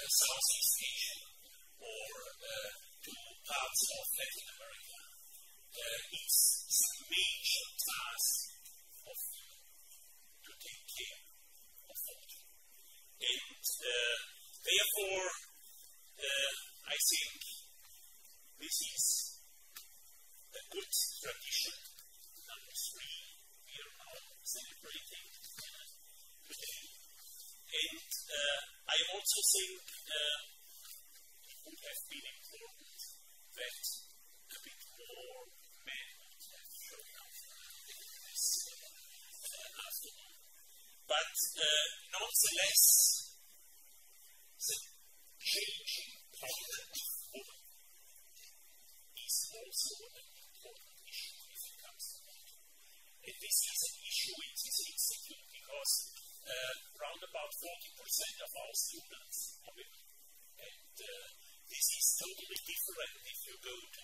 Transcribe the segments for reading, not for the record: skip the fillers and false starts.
Southeast Asia or to parts of Latin America. It's a major task of to take care of water. And therefore, I think this is a good tradition. Number 3, we are now celebrating today. And I also think it would have been important that a bit more men would have shown up in this afternoon. But nonetheless, the changing power of women is also an important issue if it comes to water. And this is an issue in this institute because around about 40% of our students are women. And this is totally different if you go to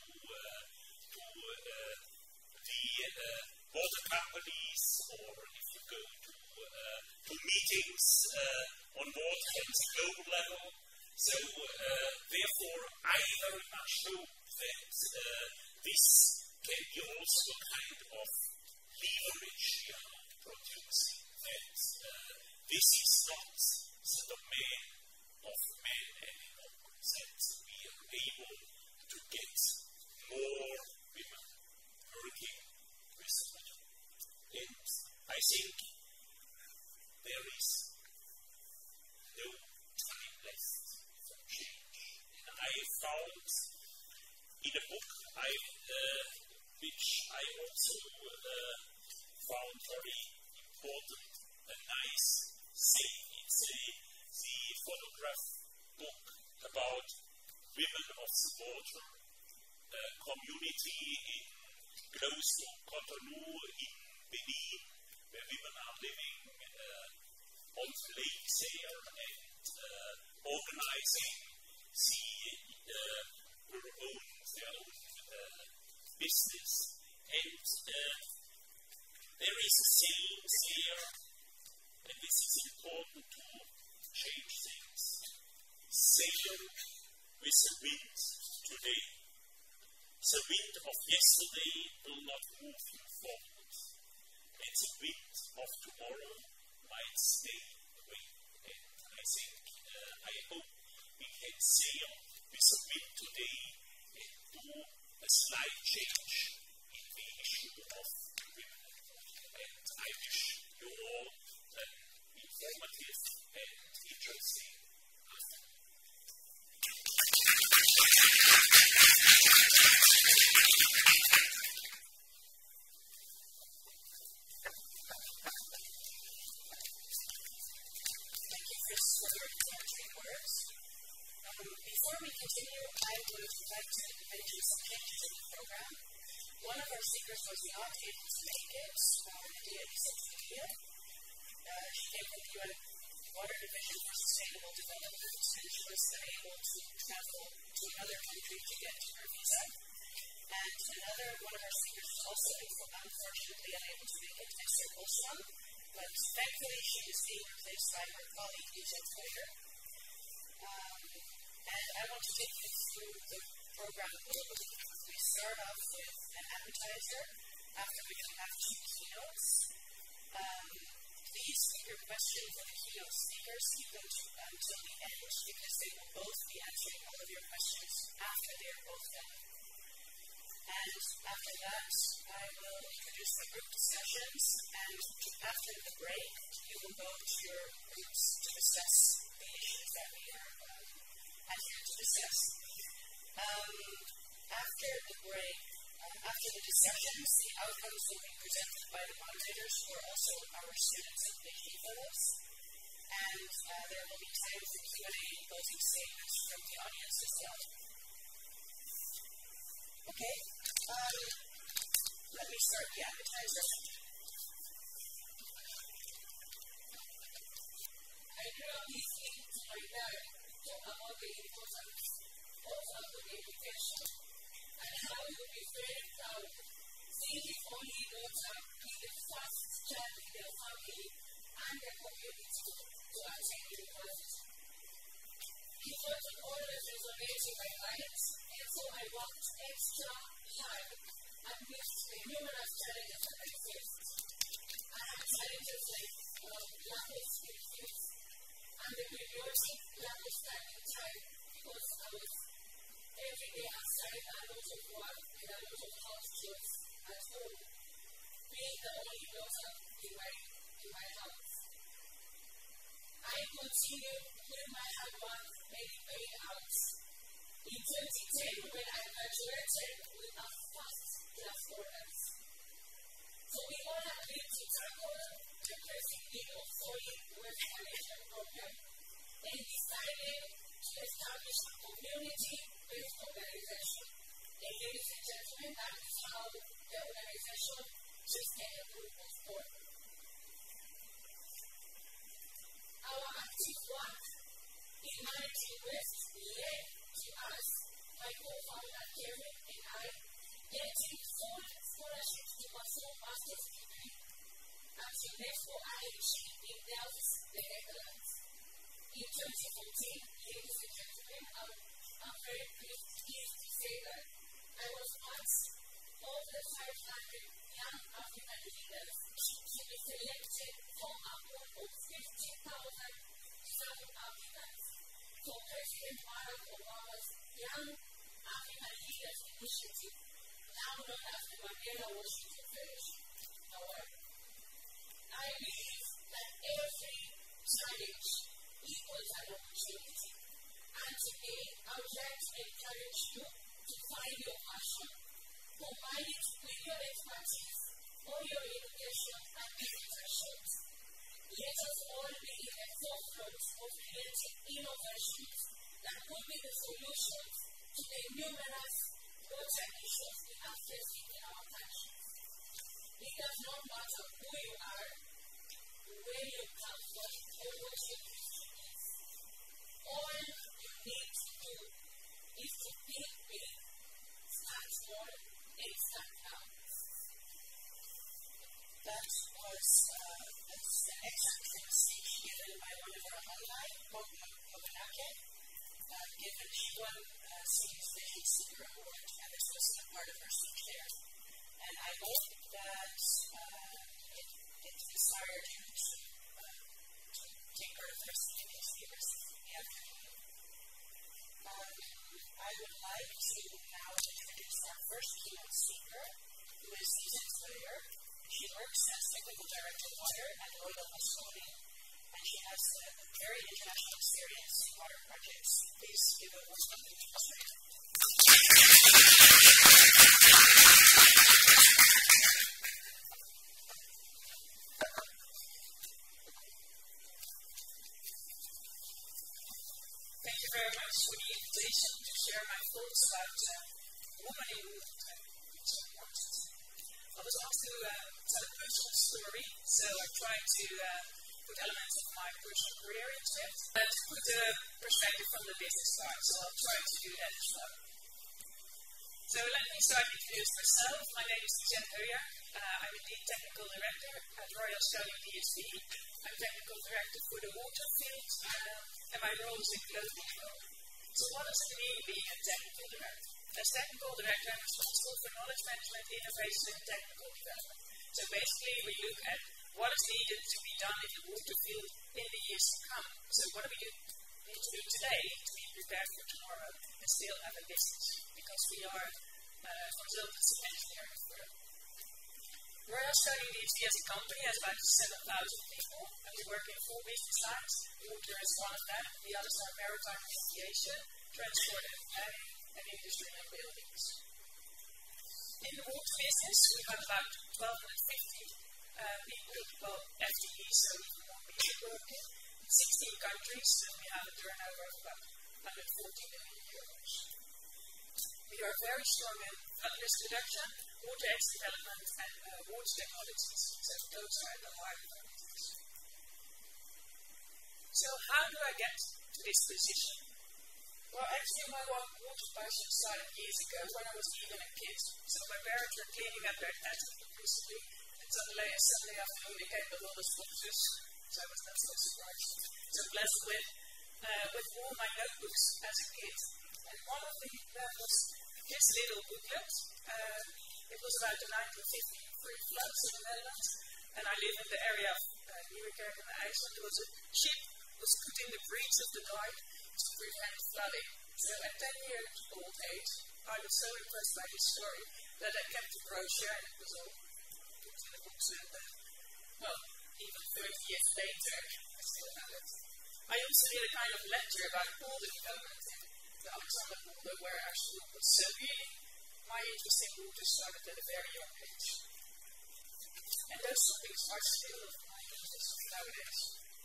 the water companies or if you go to meetings on water at the global level. So therefore, I very much hope that this can be also a kind of leverage we are producing, that this is not the domain of men anymore, that we are able to get more women working with water. And I think there is no time left for change. And I found in a book which I also found very important, a nice saying. It's the photograph book about women of the water community in close to Cotonou in Benin, where women are living on the lakes there and organizing their own business. And there is a saying there, and this is important to change things. Sail with the wind today. The wind of yesterday will not move you forward, and the wind of tomorrow might stay away. And I think, I hope we can sail with the wind today and do a slight change in the issue of women. And I wish you all an informative and interesting afternoon. Thank you, Chris, for your introductory words. Before we continue, I would like to mention some changes in the program. One of our speakers was not able to make it, Nadia Issafiya. She came from the UN Water Division for Sustainable Development, and she was unable to travel to another country to get her visa. And one of our speakers was also unfortunately unable to make it, Esther Bolson, but thankfully she is being replaced by her colleague, Ijaz Boyer. And I want to take you through the program a little bit. We start off with an appetizer, after we come back to keynotes. Please keep your question for the keynote speakers until the end, because they will both be answering all of your questions after they are both done. And after that, I will introduce the group discussions, and after the break, you will go to your groups to discuss the issues that we are here to discuss. After the break, after the discussions, the outcomes will be presented by the moderators, who are also our students and PhD fellows. And there will be time for Q&A and closing statements from the audience as well. Okay, let me start the appetizer. I know these things like that about the importance of education and how we will be very proud seeing if only water be the first child in their family and their community to attend university. If amazing my clients, and so I worked extra hard amidst the numerous challenges that I faced. I had challenges like lack of skills and the periodic lack of standing time because I was every day outside, a lot of work and a lot of house chores at home, being the only daughter in my house. I continued putting my hard work many hours. In 2010, when I graduated with a first class honors. So we all agreed to tackle the pressing need of solid waste management program and decided to establish a community-based organization. And ladies and gentlemen, that is how the organization Sustainable was born. Our active work in managing waste led to us, my co-founder Kevin and I, getting full scholarships to pursue master's degree at UNESCO-IHE in Delft, the Netherlands. In 2014, ladies and gentlemen, I'm very pleased to say that I was part of the 500 young African leaders to be selected from a pool of 15,000 young Africans for President Barack Obama's Young African Leaders Initiative, now known as the Mandela Washington Fellowship Award. I believe that every challenge equals an opportunity, and today I would like to encourage you to find your passion, combine it with your expertise or your education and internships. Let us all be in the forefront of creating innovations that will be the solutions to the numerous water issues we are facing in our country. It does not matter who you are, where you come from, or what your history is. All you need to do is to think big, start small, and start now. That was an excellent speech given by one of our alumni, Mobanake, given she won City's Vision Seeker Award, and this was a part of her speech there. And I hope that it inspired you to take part of their speakers this afternoon. I would like to now introduce our first keynote speaker, who is Susan Sawyer. She works as Technical Director of Water at Royal Australia, and she has a very international experience in water projects. Please give a warm welcome to Australia. Thank you very much for the invitation to share my thoughts about women in water. I was asked to tell a personal story, so I tried to put elements of my personal career into it, and to put a perspective from the business side, so I'll try to do that as well. So let me start to introduce myself. My name is Susan Sawyer. I'm the Technical Director at Royal Australian DSV. I'm Technical Director for the water field, and my role is in global control. So what does it mean being a Technical Director? As Technical Director, I'm responsible for knowledge management, innovation, and technical development. So basically, we look at what is needed to be done in the water field in the years to come. So what do we need to do today to be prepared for tomorrow and still have a business? Because we are consultants and engineering firm. Royal Australian DSV as a company has about 7,000 people, and we work in 4 business lines. Water is one of them. The others are maritime and aviation, transport and planning, and industry and buildings. In the water business, we have about 1,250 people, well, FTEs, so even more people working, in 16 countries, and we have a turnover of about 140 million euros. We are very strong in flood risk reduction, water edge development, and water technologies. So those are the heart of our business. So how do I get to this position? Well, actually, my water passion started years ago when I was even a kid. So my parents were cleaning up their attic recently, and suddenly a Sunday afternoon they came with all the sponsors. So I was not so surprised. So blessed with all my notebooks as a kid. And one of that was this little booklet. It was about the 1953 floods in the Netherlands, and I live in the area of Nieuwekerk in Iceland. There was a ship was put in the breach of the dike to prevent flooding. So at 10 years old age, I was so impressed by this story that I kept the brochure, and it was all put in the books. And well, even 30 years later, I still have it. I also did a kind of lecture about polder development in the Alexander polder, where actually it was really my interest in water started at a very young age. And those topics are still of my interest nowadays.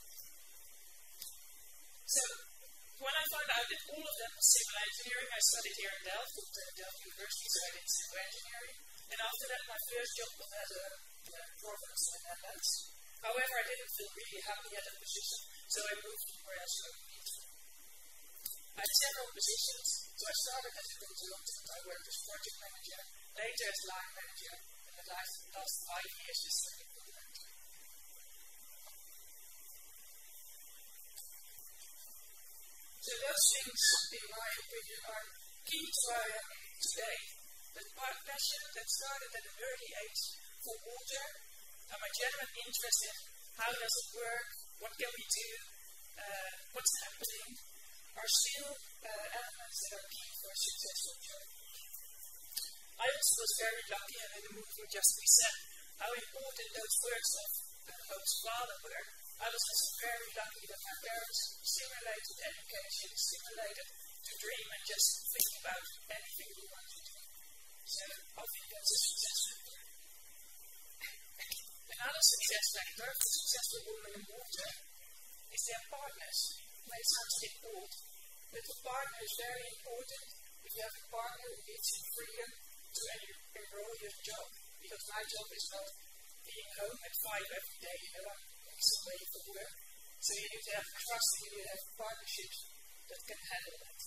So, when I found out that all of them were civil engineering, I studied here in Delft, at Delft University, so I did civil engineering. And after that, my first job was as a provost in the Netherlands. However, I didn't feel really happy at that position, so I moved somewhere else to meet. I had several positions, so I started as a consultant. I worked as project manager, later as line manager, and the last 5 years as technical manager. So those things, in my opinion, are key to where I am today. The passion that started at an early age for water, and my genuine interest in how does it work, what can we do, what's happening, are still elements that are key for a successful journey. I also was very lucky, and in the movie just we said how important those works of Hope's father were. I was also very lucky that my parents stimulated education, stimulated to dream and just think about anything we want to do. So I think that's a success factor. Another success factor for successful women in water is their partners. It may sound a bit old, but the partner is very important. If you have a partner who gives you freedom to enroll your job, because my job is not being home at 5 every day, I'm some way for work. So you need to have trust, you need to have partnerships that can handle that.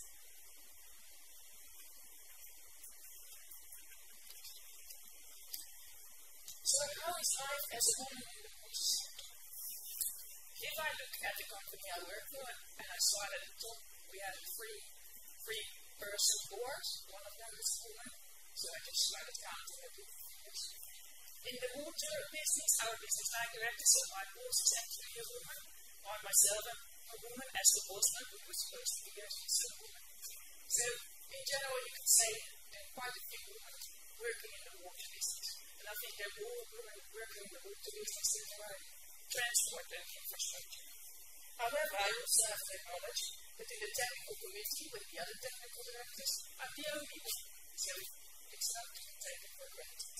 So how is life as a woman in the water sector? If I look at the company I work for, and I saw at the top we had a three-person board, one of them is a woman, so I just started counting every years. In the water business, our business line director, so my boss is actually a woman, or myself a woman, as the bossman, who was supposed to be actually a woman. So, in general, you can say there are quite a few women working in the water business. And I think there are more women working in the water business than there are in transport and infrastructure. However, I also have to acknowledge that in the technical committee with the other technical directors, I'm the only one. So, it's not to be taken for granted.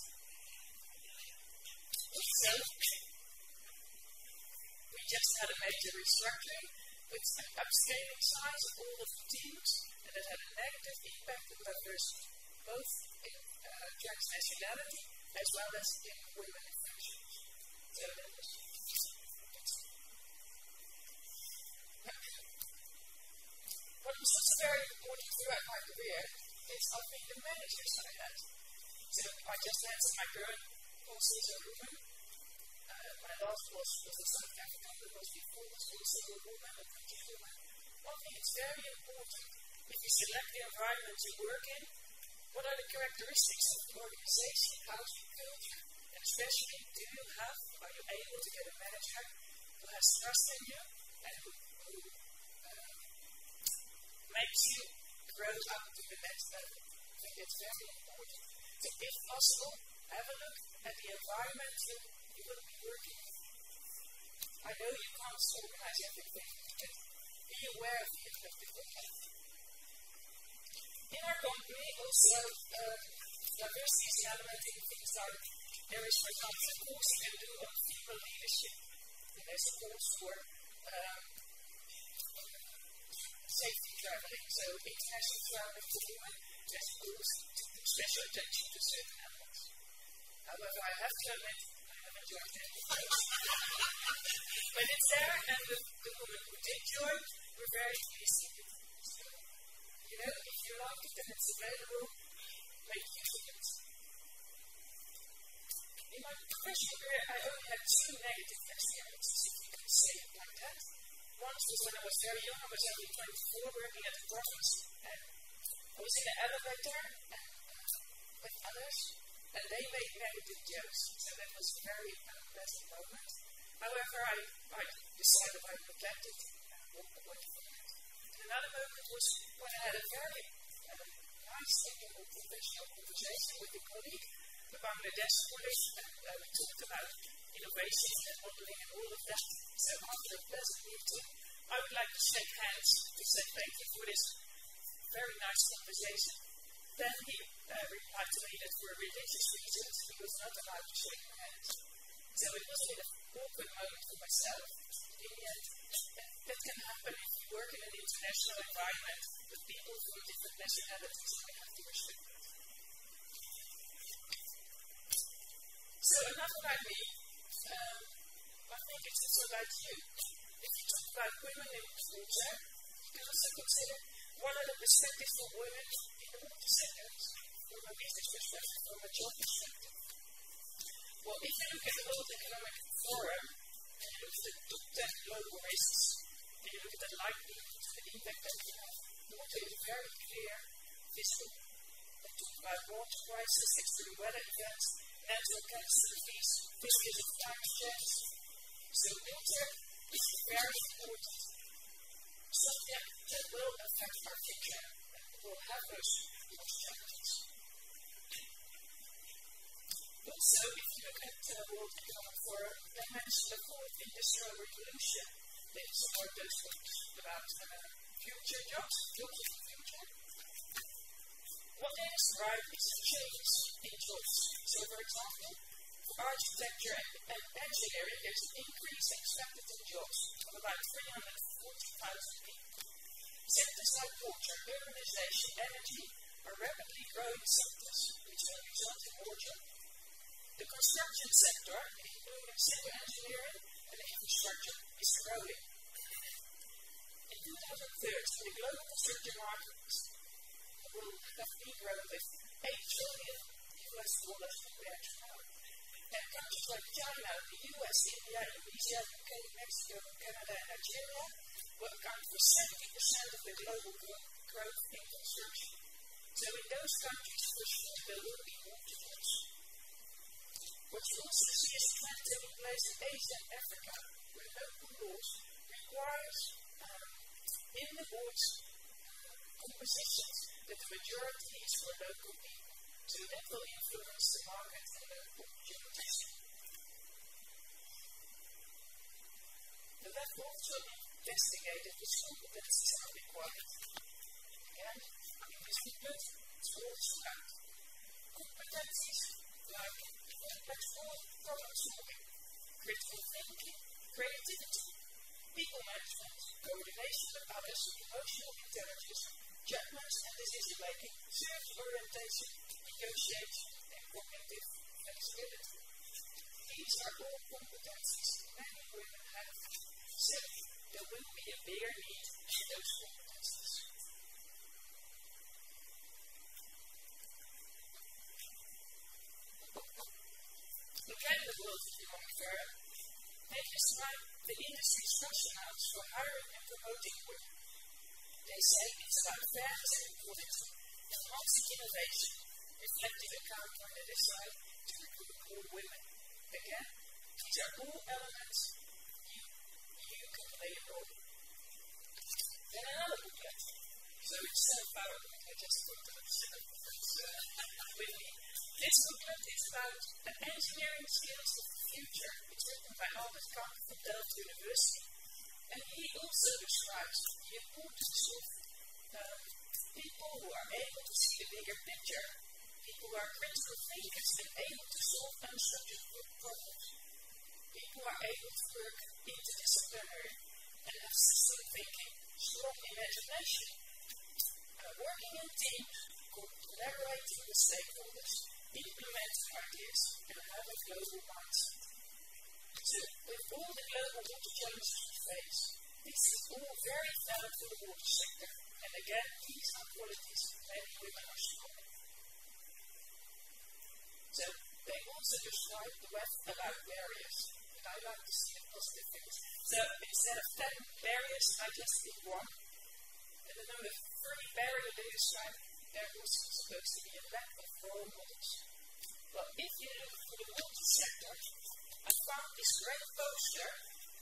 So, we just had a major restructuring with an upscaling size of all of the teams, and that had a negative impact on diversity, both in transnationality as well as in women in functions. So that was what was also very important throughout my career is I think the managers I had. So I just had my current boss is a woman. My last boss was a South African, the boss before was also a woman, a British woman. One thing is very important. If you select the environment you work in, what are the characteristics of the organization, how's the culture, and especially are you able to get a manager who has trust in you and who makes you grow up to the next level. I think it's very important. So if possible, have a look at the environment you will be working in. I know you can't organize everything, but be aware of the impact it will have. In our company, also, diversity is an element in things like there is, for example, a course you can do on female leadership. And there's a course for safety traveling, so international traveling for women, there's a course to put special attention to certain elements. However, I have to admit, I haven't joined it. But it's there, and the women who did join were very pleased with it. So, you know, if you like it and it's available, make use of it. In my professional career, I only had 2 negative experiences, if you can say it like that. One was when I was very young, I was only 24, working at the province, and was in the elevator with others, and they made negative jokes, so that was a very unpleasant moment. However, I decided I would get it and walk away from it. Another moment was when I had a very nice technical professional conversation with a colleague about the desk polish, and we talked about innovation and modeling and all of that. So after a pleasant meeting, I would like to shake hands to say thank you for this very nice conversation. Then he replied to me that for religious reasons he was not allowed to shake hands. So it was a bit of an awkward moment for myself. In the end, that can happen if you work in an international environment with people from different nationalities, and you have to respect that. So enough about me. I think it's also about you. If you talk about women in culture, you can also consider what are the perspectives for women in the water sectors, from a business perspective, from a job perspective. Well, if you look at the World Economic Forum, and you look at the top 10 global risks, and you look at the likelihood, the impact that you have, water is very clear, visible. They talk about water crisis, extreme weather events, natural catastrophes, risks of climate change. So water is very important subject that will affect our future and will have those challenges. Also, if you look at the World Economic Forum, they mention the fourth industrial revolution. They support those books about future jobs, jobs of the future. What they describe is a change in jobs. So, for example, for architecture and engineering, there's an increase expected in jobs of about 340,000 people. Sectors like water, urbanization, energy are rapidly growing sectors, which will result in more jobs. The construction sector, including civil engineering and infrastructure, is growing. In 2030, the global construction market will have been grown with $8 trillion compared to now. And countries like China, the US, India, Indonesia, UK, Mexico, Canada, and Nigeria will account for 70% of the global growth in construction. So in those countries, for sure, there will be more jobs. What you also see is a trend taking place in Asia and Africa, where local laws requires in the board's compositions that the majority is for local people. So that will influence the market and the opportunities. The web also investigated which competencies are required. Again, in this booklet, it's always about competencies like complex problem solving, critical thinking, creativity, people management, coordination with others, emotional intelligence, judgment and decision making, service orientation, negotiation, and cognitive flexibility. These are all competencies many women have. So there will be a bigger need for those competencies. Again, the World Economic Forum, they describe the industry's rationales for hiring and promoting women. They say it's about fairness and equality, enhancing innovation, reflecting account when they decide to recruit more women. Again, these are all elements you can play a role. Then another booklet. So it's self-powerment. I just thought of with me. This booklet is about the engineering skills of the future. It's written by Albert Kamp from Delft University. And he also describes the importance of people who are able to see the bigger picture, people who are critical thinkers and able to solve unstructured problems, people who are able to work interdisciplinary and have system thinking, strong imagination, working in teams, collaborating with stakeholders, implementing ideas, and have a global mindset. So, with all the global water challenges we face, this is all very valid for the water sector. And again, these are qualities many women are strong in. So, they also describe the web about barriers. And I like to see the positive things. So, instead of 10 barriers, I just pick one. And the number 3 barrier they describe there was supposed to be a lack of role models. Well, if you look for the multi-sector, I found this red poster.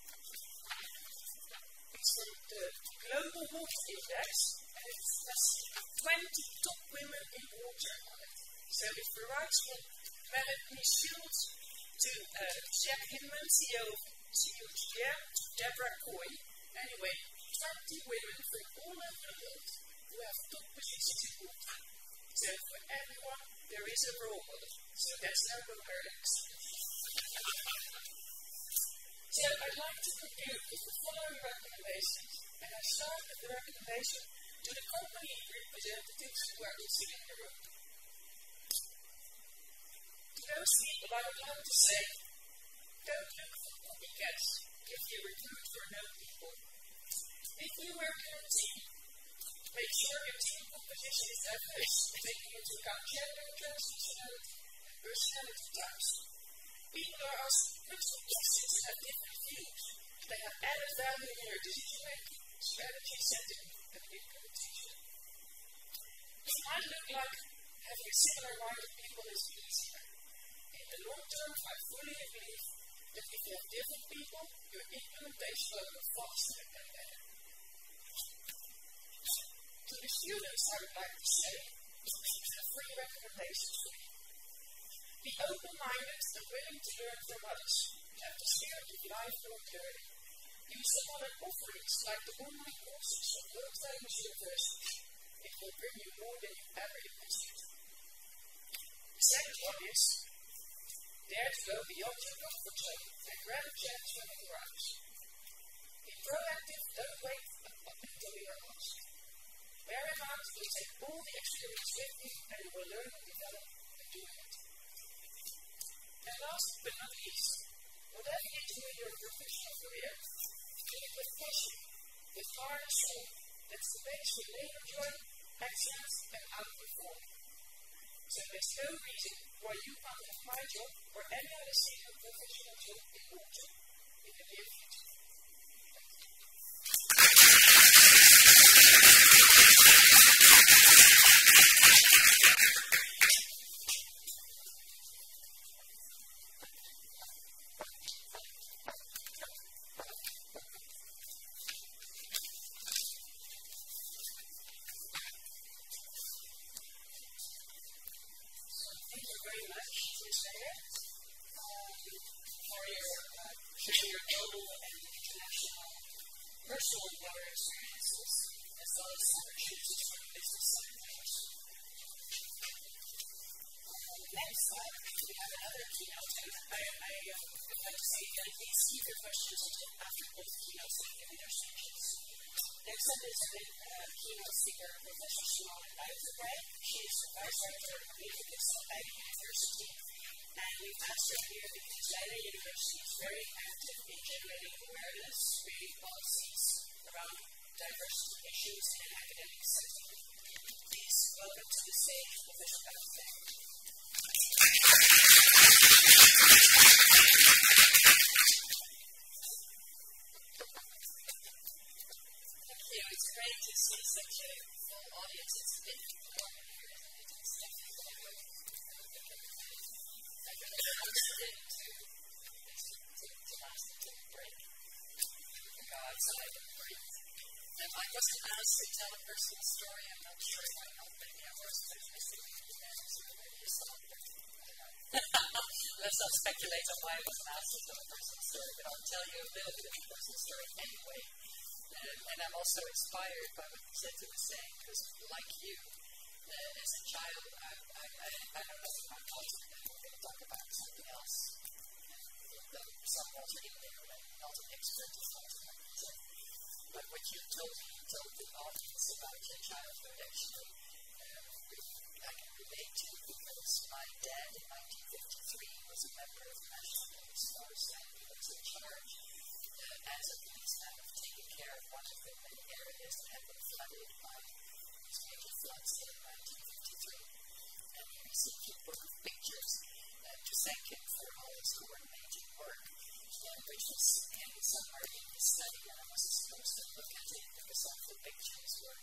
It's from the Global Water Index, and it has 20 top women in water on it. So if the rights from Melanie Shields to Jack Hinman, CEO of CUGM, to Deborah Coy, anyway, 20 women from all over the world who have top positions in water. So for everyone, there is a role model. So that's now what we're next. So I'd like to conclude with the following recommendations, and I start with the recommendation to the company representatives who are also in the room. To those people, I would like to say, don't look for copycats if you recruit for known people. If you work in a team, make sure your team composition is diverse, taking into account gender, transitionality, and personality types. People are asked critical questions and have different views. They have added value in your decision making, strategy setting, and implementation. It might look like having similar-minded people is easier. In the long term, I fully believe that if you have different people, your implementation will go faster and better. To the students, I would like to say, a free recommendation for you. Be open-minded and willing to learn from others. Have the spirit of lifelong learning. Use the modern offerings like the online courses from world-famous universities. It will bring you more than you ever imagined. The second one is, dare to go beyond your comfort zone and grab a chance when it arrives. Be proactive, don't wait until you are asked. Bear in mind, you'll take all the experience with you and you will learn and develop by doing it. And last but not least, whatever you do in your professional career, do it with passion, with heart and soul. That's the base for labor joy, excellence, and outperforming. So there's no reason why you can't have my job or any other senior professional job in water in the near future. For your global and international personal water experiences, as well as opportunities for business centers. Next slide, we have another keynote. I would like to say that these speaker questions after both keynotes and their sections. Next up is the keynote speaker, Professor Simone Buitenweg. She is the Vice Rector of UNESCO-IHE University. And we've asked her here because Leiden University is very active in generating awareness, creating policies around diversity issues in an academic setting. Please welcome to the stage Professor Buitenweg. Thank you. It's great to see such a full audience. It's a bit warm in here, isn't it? It's definitely I really interested to last until the break. Go outside and breathe. If I wasn't asked to tell a personal story, I'm not sure if I helped. Maybe I was missing maybe a song. Let's not speculate on why I wasn't asked to tell a personal story, but I'll tell you a little bit of a personal story anyway. And I'm also inspired by what Zeta was saying, because like you, as a child, I don't know if I'm talking talk about something else. Though some water in there, and not an expert in water. But what you told the audience about your childhood actually, I can relate to because my dad in 1953 was a member of the National Police Force and he was in charge as a policeman of taking care of one of the many areas that had been flooded by these major floods in 1953. And he received a book of pictures to thank him for all his coordinating work, which was in somewhere in the study, and I was supposed to look at it because some of the pictures were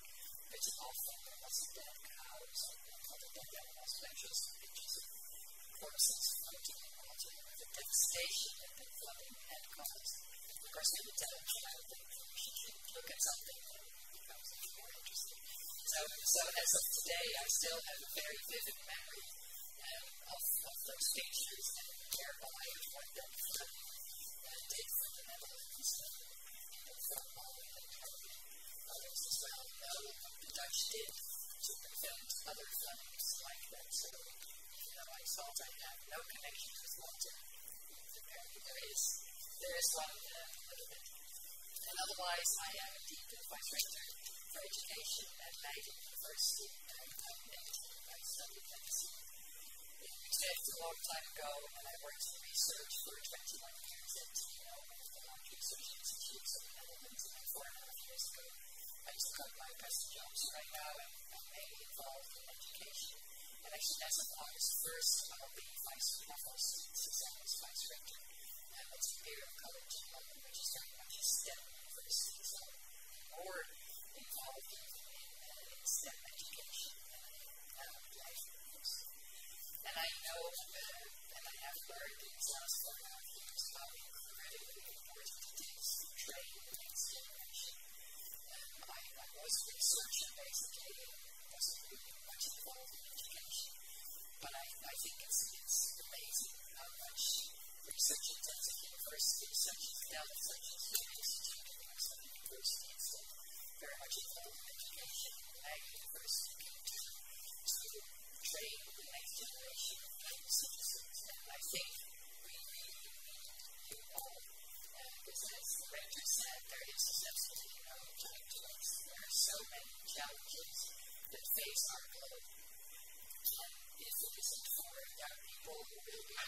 It's often there was dead cows and other dead animals, pictures of corpses floating in water, the devastation that the flooding had caused. Of course, we would tell a child that she should look at something that becomes more interesting. So as of today, I still have a very vivid memory of those pictures and thereby of what that flooding did for the Netherlands and for Mali and others as well. The Dutch did to prevent other floodings like that. So even though I thought I had no connection with water, apparently there is one little bit. And otherwise, I am indeed the vice rector for education at Leiden University, and I studied medicine in Utrecht a long time ago, and I worked in research for 21 years at one of the large research institutes in the Netherlands, and 4.5 years ago I took up my present jobs right now, and I'm mainly involved in education. And actually, as of August 1st, I'll be vice rector at Imperial College in London, which is very much a STEM university, so more involved in STEM education and life purpose. And I know and I have learned in these last 4.5 years how incredibly important it is to train the next generation. I was a researcher basically, and wasn't really much involved in education, but I think it's amazing how much research-intensive universities such as Delft, such as the Institute of University, is very much involved in education. Leiden University came to train the next generation of young citizens, and I think we really need you all. Because as the rector said, there is absolutely no time to waste. There are so many challenges that face our globe. And if it isn't for young people who will be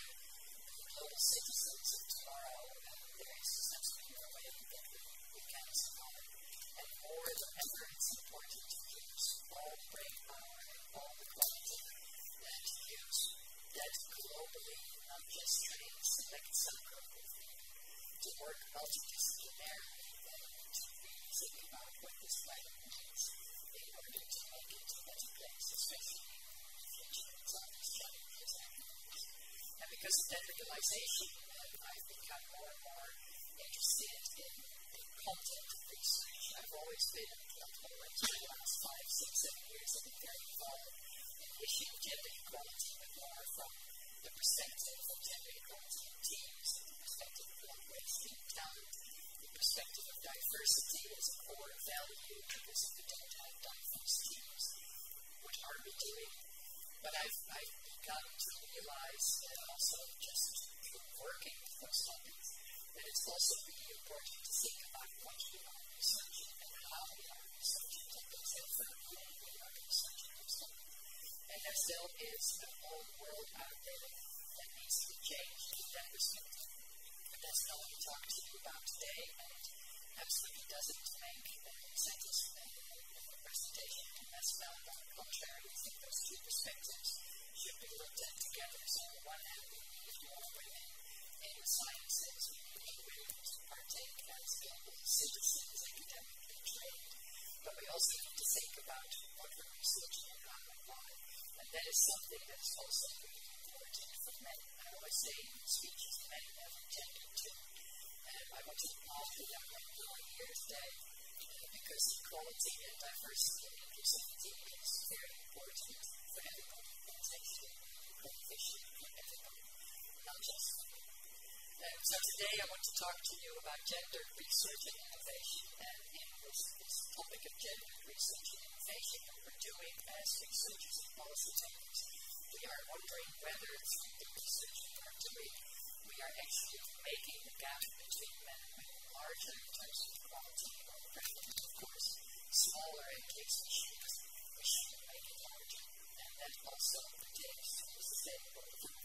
global citizens of tomorrow, there is absolutely no way that we can survive. And more than ever, it's important to use all the brain power and all the quality and to use that globally, not just train select subgroup of people, to work multidisciplinarily and to really think about what this planet needs in order to make it a better place, especially in the future of all these challenges and economics. And because of that realization, I've become more and more interested in content research. I've always been in the last 5, 6, 7 years. I've been very involved in the issue of gender equality, but more from the perspective of gender equality in teams, the perspective of black race in talent, the perspective of diversity as a core value, because if we don't have diverse teams, what are we doing? But I've begun to realize that also just through working with those topics, that it's also really important to think about what we are researching and how we are researching topics and for whom we are researching those topics. And there still is a whole world out there that needs to be changed in that perspective. But that's not what we talk to you about today, and it absolutely doesn't make sense in the presentation. And that's found on the contrary. I think those two perspectives should be looked at together. So on the one hand, we need more women in the sciences, we need women to partake as global citizens, academically trained, but we also need to think about what we're researching and how and why. And that is something that is also really important for men. I always say in speeches, men have intended to. And I want to applaud the young men here today, because equality and diversity and inclusivity is very important for everybody. It's actually beneficial for everybody, not just for men. So today I want to talk to you about gender research and innovation, and in this topic of gender research and innovation that we're doing as researchers and policy makers, we are wondering whether through the research we are doing, we are actually making the gap between men and women larger in terms of equality, or preferably, of course, smaller in case we should make it larger, and that also pertains to sustainable development.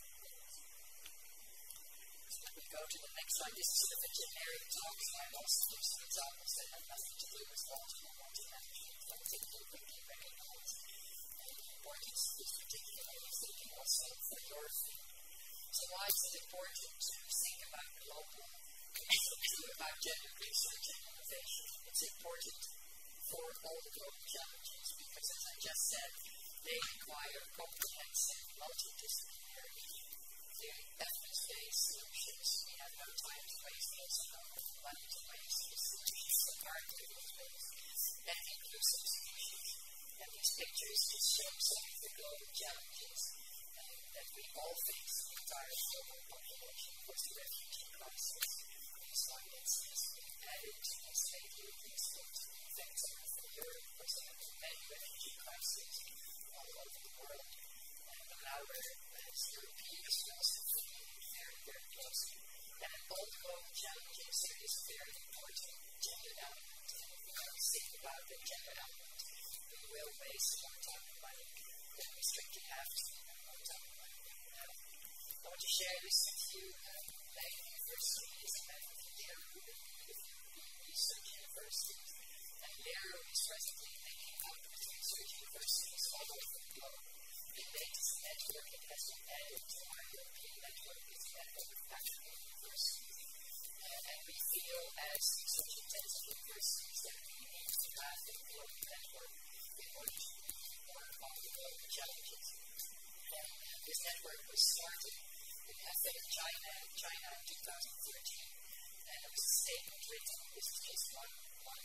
We go to the next slide. This is sort of a generic talk, so I also give some examples that have nothing to do with quality or multi-management, but I think you'll quickly recognize the importance of this particular way of thinking also for your field. So why is it important to think about global, about gender research and innovation? It's important for all the global challenges because, as I just said, they require comprehensive, multidisciplinary, very evidence-based solutions. We have no time to waste, there's no money to waste, solutions that are evidence-based and inclusive solutions. And these pictures just show some of the global challenges that we all face, the entire global population, was the refugee crisis. This one is added to the state European states effects of Europe, for example, many refugee crises all over the world. And now we're as Europeans also feeling very, very closely. And all the global challenges, there is a very important gender element. And if we don't think about the gender element, we will waste more time and money than we strictly have to spend more time and money. I want to share this with you. Leiden University is a method of Lehrer with European research universities. And Lehrer is presently linking up with research universities all over the globe. The latest network that has been added to our European network is the network of national universities. And we feel as research-intensive universities that we need to have a global network in order to work on the global challenges. And this network was started in China in 2013, and it was a statement written. This is just one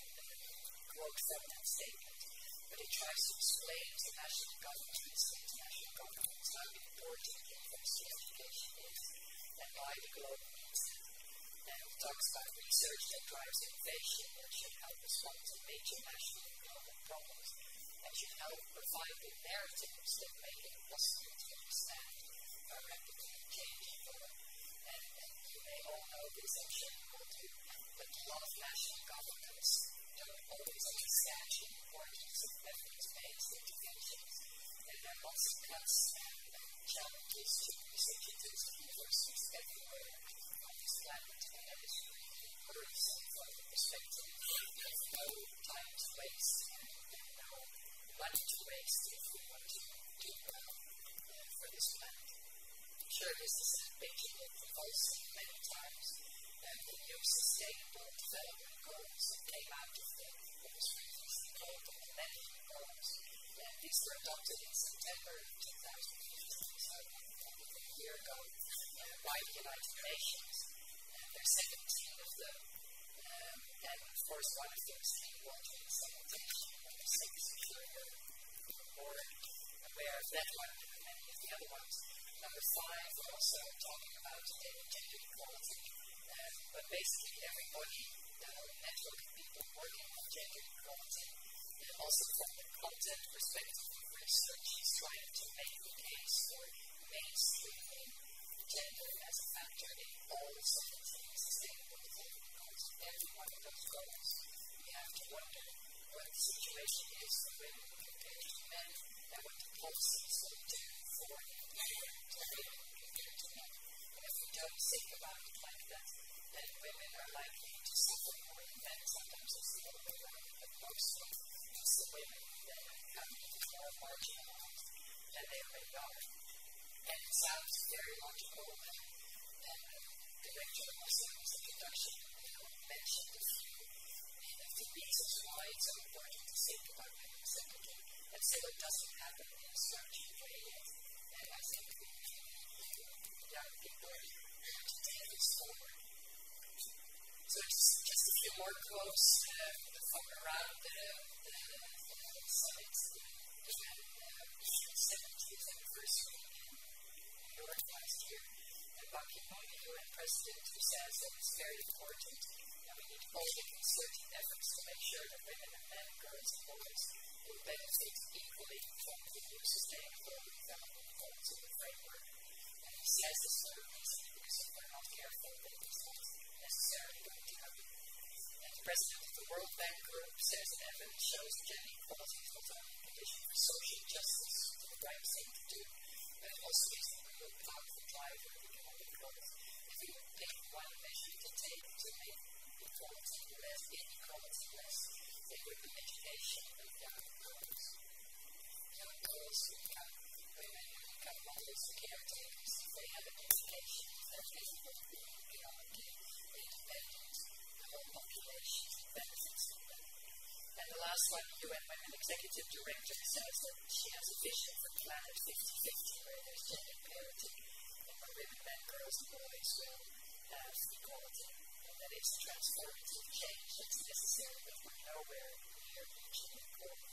quote from that statement, but it tries to explain to national governments and international governments how important university education is and why the globe needs it. And it talks about research that drives innovation that should help respond to major national and global problems and should help provide the narratives that make it possible to understand our rapidly changing world. And you may all know this, I'm sure you will do, but a lot of national governments don't always understand the importance of evidence-based interventions. And there are lots of cuts and challenges to research-intensive universities everywhere on this planet, and that is really worrisome from the perspective of no time to waste and no money to waste if we want to do well for this planet. I'm sure this is a picture that we've all seen many times. The new Sustainable Development Goals that came out of what was previously called the Millennium Goals. And these were adopted in September 2015, so a year ago, by the United Nations. There are 17 of them. And of course, one of them is the water and sanitation. Number 6, if you're more aware of that one than many of the other ones. Number 5, we're also talking about gender equality. But basically, everybody, the whole network of people working on gender equality, and also from the content perspective of research, is trying to make the case for mainstreaming gender as a factor in all 17 sustainable development goals. Every one of those goals, we have to wonder what the situation is for women compared to men, and what the policies will do for women compared to men. And if we don't think about it like that, then women are likely to suffer more than men. Sometimes it's the other way around, but mostly it's the women that become even more marginalized than they already are. And it sounds very logical, and Director of Muslims introduction mentioned a few of the reasons why it's so important to think about women separately, and so it doesn't happen in a structured way yet. And I think we need young people to take this forward. So just a few more quotes from around the science event, the 70th anniversary in New York last year. And Ban Ki-moon, the UN President, who says that it's very important that we need all the concerted efforts to make sure that women and men, girls and boys will benefit equally from the new sustainable development goals in the framework. And he says this for a reason, because if we're not careful, then it's not necessarily going to happen. And the president of the World Bank Group says that evidence shows that gender equality is not only a condition for social justice, the right thing to do, but it also is the real powerful driver of economic growth. If we would pick one measure to take to make equality less, inequality less, it would be education of young girls. Young girls who become women, who become mothers, caretakers, if they have an education that's visible to be economically independent, the whole population benefits from them. And the last one, UN Women Executive Director, says that she has a vision for Planet 50/50 where there's gender parity and where women, men, girls, and boys will have equality. And that it's transformative change that's necessary, but we're nowhere near reaching equality.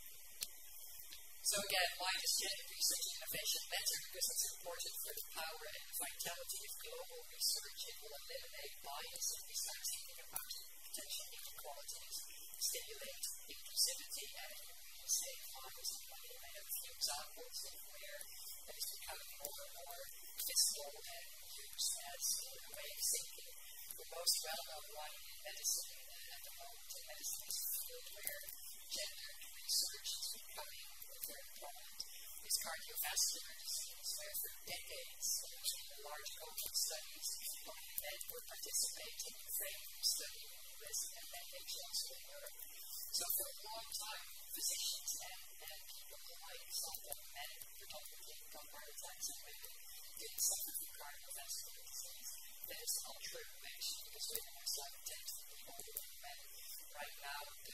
So again, why does gender research and innovation matter? Because it's important for the power and vitality of global research. It will eliminate bias if we start thinking about potential inequalities, stimulate inclusivity, and really save lives and money. And I have a few examples of where that is becoming more and more visible and used as a way of thinking. The most well-known one in medicine at the moment, and medicine is a field where gender research is becoming very prominent, is cardiovascular disease, where for decades, in large cohort studies, only men were participating in framing study in the US and NHS also in Europe. So for a long time, physicians and people like some of them, men predominantly got heart attacks and women didn't suffer from cardiovascular disease. That is not true, actually, because women are slightly 10% older than men. Right now, the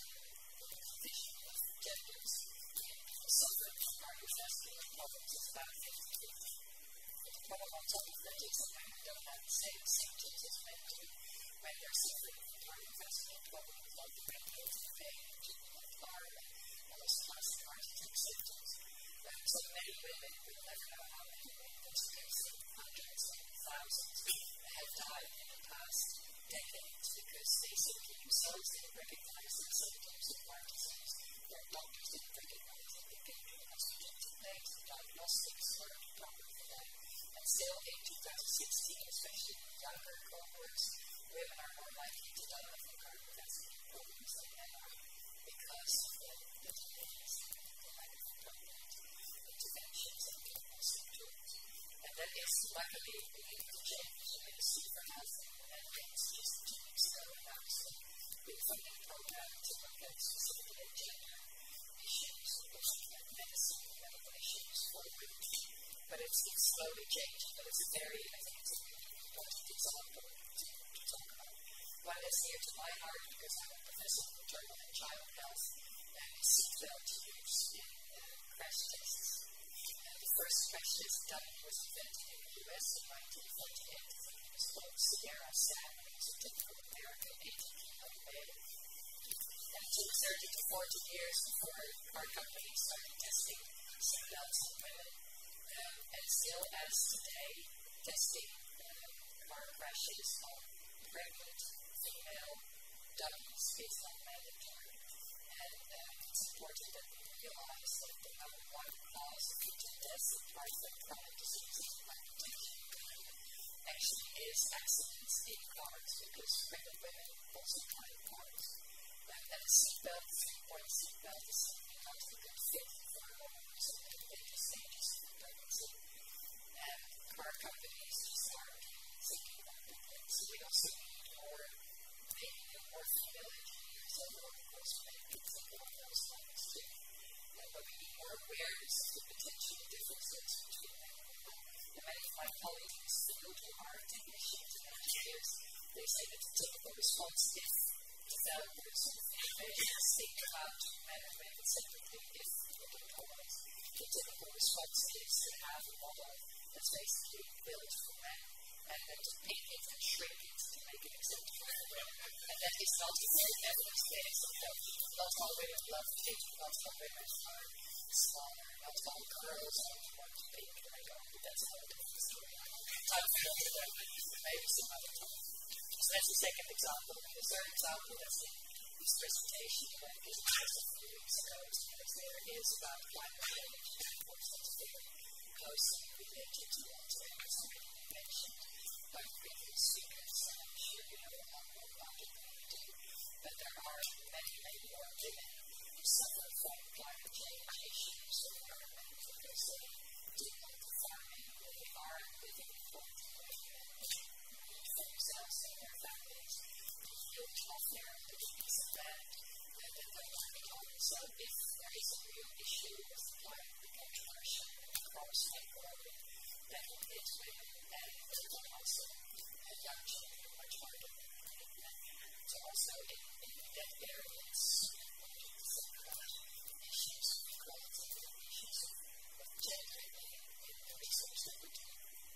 division of genders suffering from cardiovascular problems is about 50/50. The problem on top of that is that women don't have the same symptoms as men do when they're suffering from cardiovascular problems like radiating pain, left arm, and most classic heart attack symptoms. So many women, we will never know how many women, those cases, hundreds and thousands, have died in the past decades because they simply themselves didn't recognize the symptoms of heart disease. Their doctors didn't recognize it. They gave them oxygen legs, diagnostics weren't proper for them. And still in 2016, especially in younger cohorts, women are more likely to die from cardiovascular problems than men are because of the delays and the lack of appropriate interventions and diagnostic tools. And that is luckily beginning to change. The Ministry for Health and Human Rights just 2 weeks ago announced a big funding program to look at specifically gender issues, looking at medicine and medical issues for women. But it's slowly changing, but it's I think it's a really important example to talk about. One that's near to my heart because I'm a professor of maternal and child health and is seatbelt use in crash tests. The first crash test done was invented in the US in 1948. It was called Sierra Sam, and it was a typical American 80-kilo male. And it took 30 to 40 years before car companies started testing seatbelts on women. And still, as today, testing car crashes on pregnant female dummies is not mandatory. And it's important that we realize that the number one cause of fetal deaths in chronic diseases and hypertension actually is accidents in cars because pregnant women also drive cars. And the seatbelt, 3-point seatbelt, is something else that can fit for a woman who's in the later stages of pregnancy. And car companies start thinking about that. So we also need more female engineers along the course of think along those lines too. But we need more awareness of the potential differences between men and women. And many of my colleagues who are technicians and engineers, they say that the typical response is developers and innovators think about men and women separately if looking towards. The typical response is to have a model that's basically built for men and then to paint it and shrink it to make it acceptable for women. And that is not very evidence-based. Not all women love pink, not all women are smaller, not all girls only want pink. And I go, that's not a different story. Time for maybe some other time. So that's the second example. And the third example that's in this presentation that is just a few weeks ago is because there is about climate change and of course that's very closely related to what was already mentioned by previous speakers. I'm sure you know a lot more about it than we do. But there are many, many more women who suffer from climate change issues or environment because they do not farming where they are living in poverty for themselves and their families. They yield off their piece of land that they're working on. So if there is a real issue with climate controversy across the globe, that will hit women and it will also young children much harder than men. So also in that area, it's issues of equality and issues of gender in the research that we do.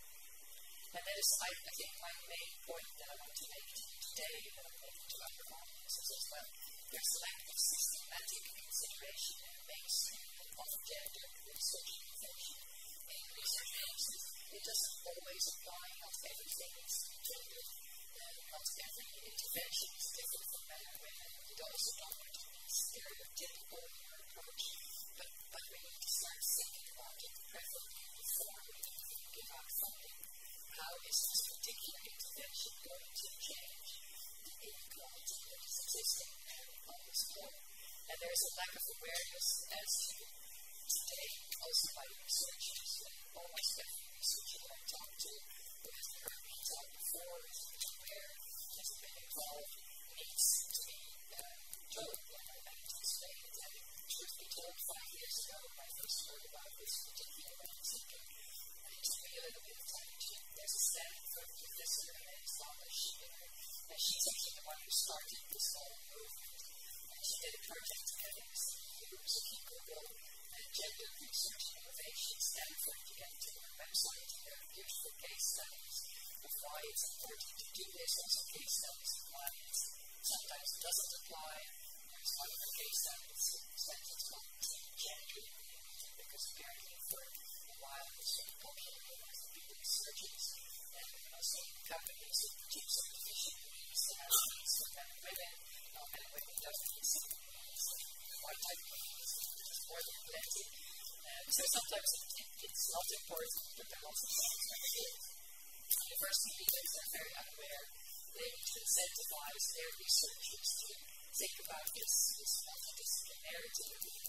And that is, I think, my main point that I want to make to you today, and I'm making to other audiences as well. There's a lack of systematic consideration and mainstreaming of gender research innovation in research agencies. It doesn't always apply, not everything is gendered, not every intervention is different from men and women. It also don't want to be stereotypical in your approach, but we need to start thinking about it preferably before we give out funding. How is this particular intervention going to change the inequality that is existing on this globe? And there is a lack of awareness as today, also by researchers, and almost every researcher that I talk to who has heard me talk before is aware, has been involved, needs to be told. And I need to explain that truth be told, 5 years ago when I first heard about this particular thinking, it took me a little bit of time to. There's a Stanford professor in Scottish, and she's actually the one who started this whole movement. And she did a project together with CEUs of Google and Gender Research Innovation Stanford. You get to their website, and there are beautiful case studies of why it's important to do this, also case studies of why it sometimes doesn't apply. There's one of the case studies that is called gender, because apparently for a while it's sort of popular with people surgeons and also companies who produce artificial means to have means for men and women. Men and women doesn't need simple means, white type of means, just more than plenty. So sometimes it's not important, but there are also things that it is. University leaders are very unaware. They need to incentivize their researchers to think about this multidisciplinarity of the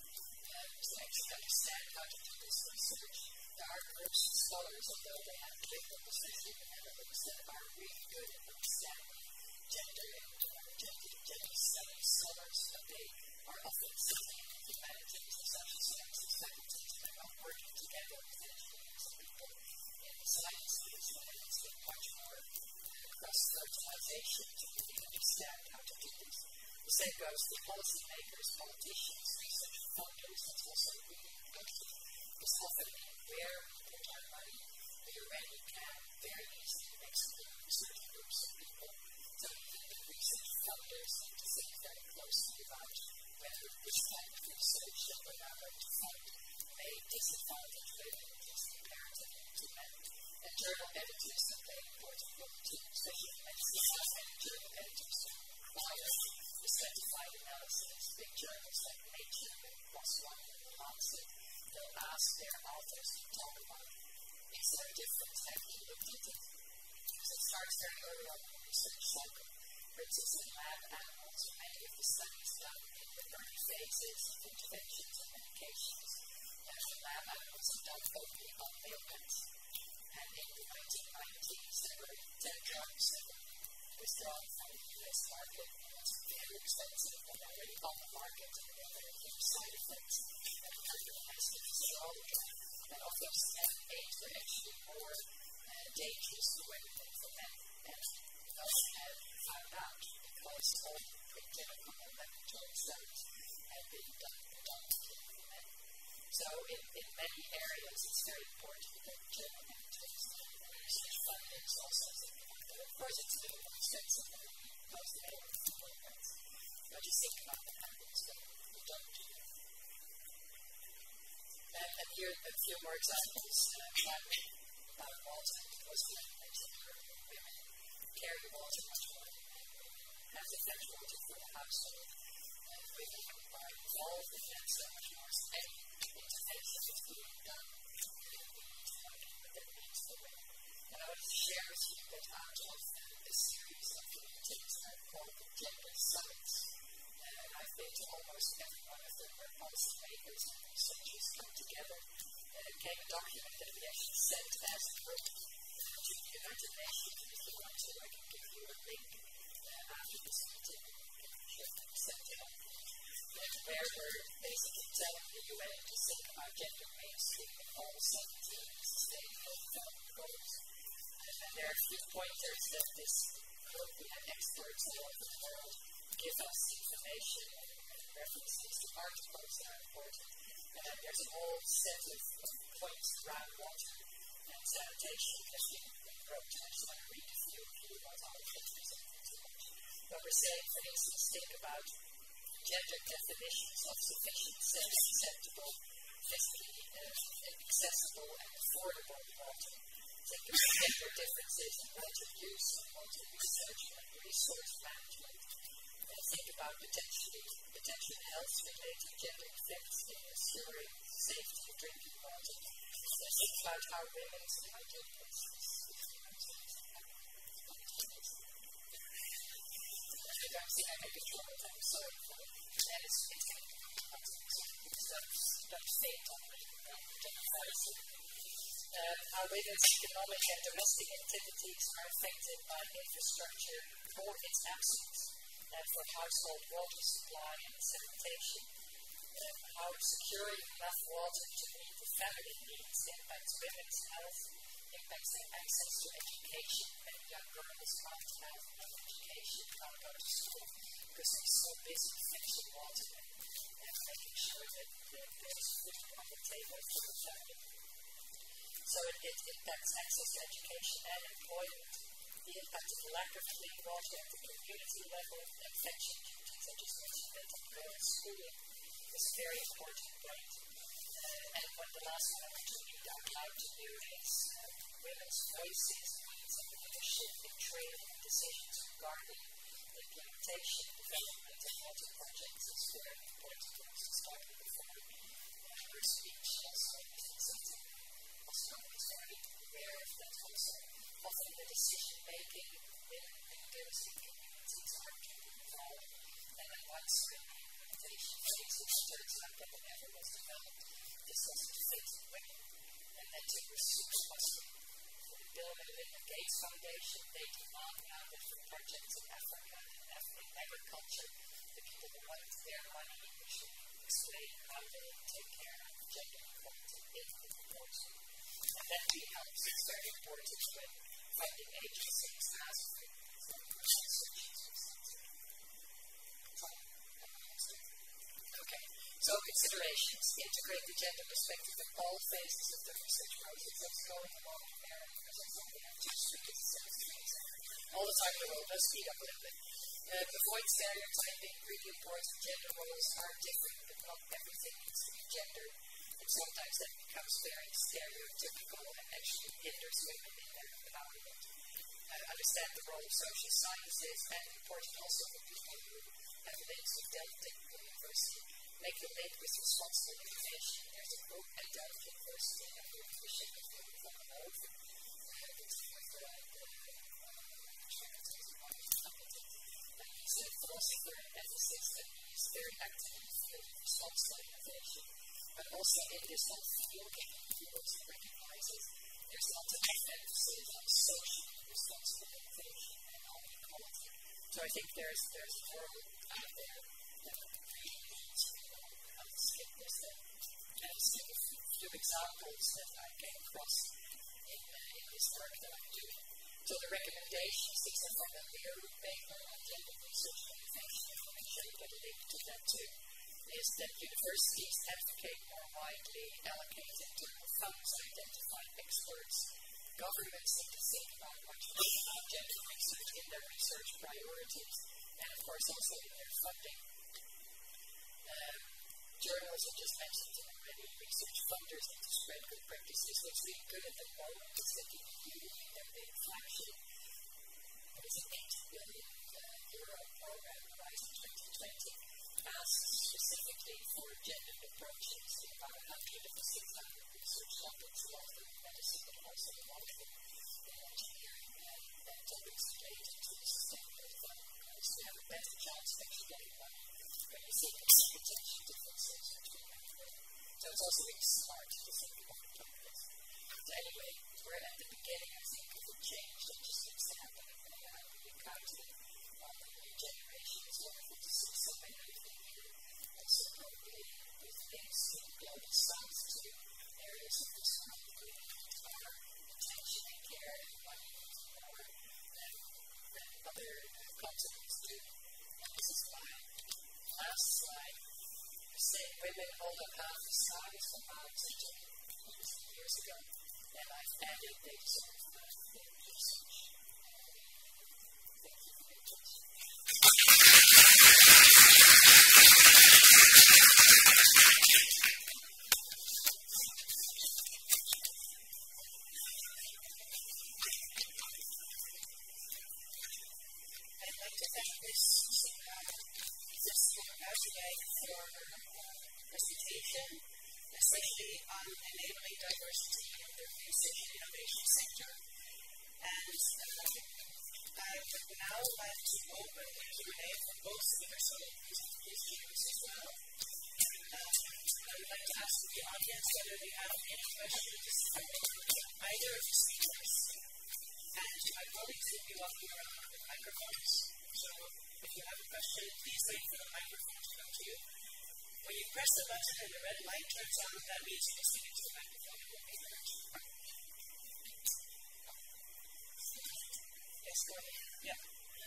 to actually understand how to do this research. There are groups of scholars, although they have clinical positions in the Netherlands, that are really good at understanding gender and gender studies scholars, but they are often sitting in humanities and social sciences faculties, and they're not working together with engineers and people in the sciences, and it's been much more cross-fertilization to really understand how to do this. The same goes for policymakers, politicians, research funders. It's also really important because often where we put our money, we already can very easily exclude certain groups of people. So even the research funders need to think very closely about whether this kind of research that we are going to fund may disadvantage women, is comparatively to men. And journal editors have play an important role too, especially in medicine. Many journal editors who require the certified analysis, big journals like Nature and PLOS ONE and The Lancet, they'll ask their authors to talk about, is there a difference? Have you looked at it? Because it starts very early on in the research cycle. For instance, in lab animals, many of the studies done in the early phases of interventions and medications, lab animals are done only on male cats. And in the 1990s, there were 10 drugs that were withdrawn from the US market. It was very expensive, but they're already on the market, and there are very few side effects. And the company has to withdraw the drug. And of those 10, 8 were actually more dangerous for women than for men. And those have found out because all the preclinical and laboratory studies have been done predominantly for men. So in many areas, it's very important that journal editors and research funders also think about that. Of course, it's a little more expensive than most male programs. But you think about what happens when we don't do that. And here are a few more examples. About Walter, because we mentioned earlier, women carry water much more than men. Have to fetch water for the household. Women are involved in that so much more. So any intervention is being done. We need to know what that means for women. And I wanted to share with you that out of the series of meetings that are called the Gender Summits, and I've been to almost every one of them where policymakers and researchers come together, came a document that we actually sent as a group to the United Nations. If you want to, I can give you a link after this meeting. You can send it on. Where we're basically telling the UN to think about gender mainstream in all 17 sustainable development goals. And there are a few pointers that this group and experts all over the world give us information and references to articles that are important. And there's a whole set of points around water and sanitation that we wrote. I just want to read a few if you want all of it presented too much. But we're saying, for instance, think about gender definitions of sufficient, safe, acceptable, physically accessible, and affordable water. Think about gender differences in water use and water research and resource management. Think about potential health-related gender effects in ensuring safety of drinking water. Think about how women's I don't think I can control it, I'm sorry for it. And it's don't faint on me, how women's economic and domestic activities are affected by infrastructure or its absence, and for household water supply and sanitation, how securing enough water to meet the family needs impacts women's health, impacts their access to education. Many young girls can't have enough education, can't go to school because they're so busy fetching water and making sure that there's food on the table for the family. So it impacts access to education and employment. The impact of the lack of clean water at the community level, infection duties, I just mentioned that in girls' schooling is a very important point. And the last one I want to read out loud to you is women's voices, needs of leadership in training and decisions regarding the implementation, development of water projects is very important to us to start with before her speech. Also, something also is very aware of that also. Often the decision-making women leaders in communities are deeply involved, and then once the implementation phase turns out that whatever was developed, this doesn't fit women. And then to pursue funding for the Bill and Melinda Gates Foundation, they demand now that for projects in Africa and in agriculture, the people who want their money should explain how they take care of gender equality in the proposal. And that really helps. It's very important when funding agencies ask for Okay, so considerations. Integrate the gender perspective in all phases of the research process. That's going along there because that's something I've just all the time in the world. Let's speed up a little bit. Avoid stereotyping. Really important. Gender roles are different, but not everything needs to be gendered. And sometimes that becomes very stereotypical and actually hinders women in their empowerment. Understand the role of social sciences, and important also for people who have links with Delft Technical University. Make a link with responsible innovation. There's a group at Delft University and the Commission of the over. He's a philosopher and ethicist, and he's very active in the field of responsible innovation. But also in this whole field, fields recognizes there's lots of emphasis on social responsible innovation and on equality. So I think there's a world out there that really needs to know how to skip this thing. And I'll give a few examples that I came across in this work that I'm doing. So the recommendations, these are from the Lear paper on gender research and innovation. I'm going to show you a link to that too. Is that universities advocate more widely, allocate internal funds, identify experts. Governments need to think about much more about gender research in their research priorities, and of course also in their funding. Journals I just mentioned already, research funders need to spread good practices. What's really good at the moment is that the EU, in their big flagship, what is it, €8 billion program, Horizon 2020, asks specifically for gendered approaches in about 100 of the 600 research topics, a lot of them in medicine, but also a lot of them in engineering and topics related to sustainable development goals. We have a better chance of actually getting money when you see the potential differences between men and women. So it's also really smart to think about it like this. So anyway, we're at the beginning, I think, of a change that just needs to happen in AI. We're counting on the new generation. It's wonderful to see so many of them here. And so probably with things from global south to areas of this world, we need our attention and care and money to other continents do. This is fine. Last slide. I said women hold up half the size of oxygen years ago, and I've added things of research. Thank you for your attention. I'd like to thank this webinar today for presentation, especially on enabling diversity in the research and innovation sector. And I would now like to open the Q&A for both speakers, so please speakers as well. I would like to ask the audience whether they have any questions for either of the speakers. And my colleagues will be walking around with microphones. So if you have a question, please wait for the microphone to come to you. When you press the button and the red light turns on, that means you're listening to the microphone and will be heard. Yes, go ahead. Yeah.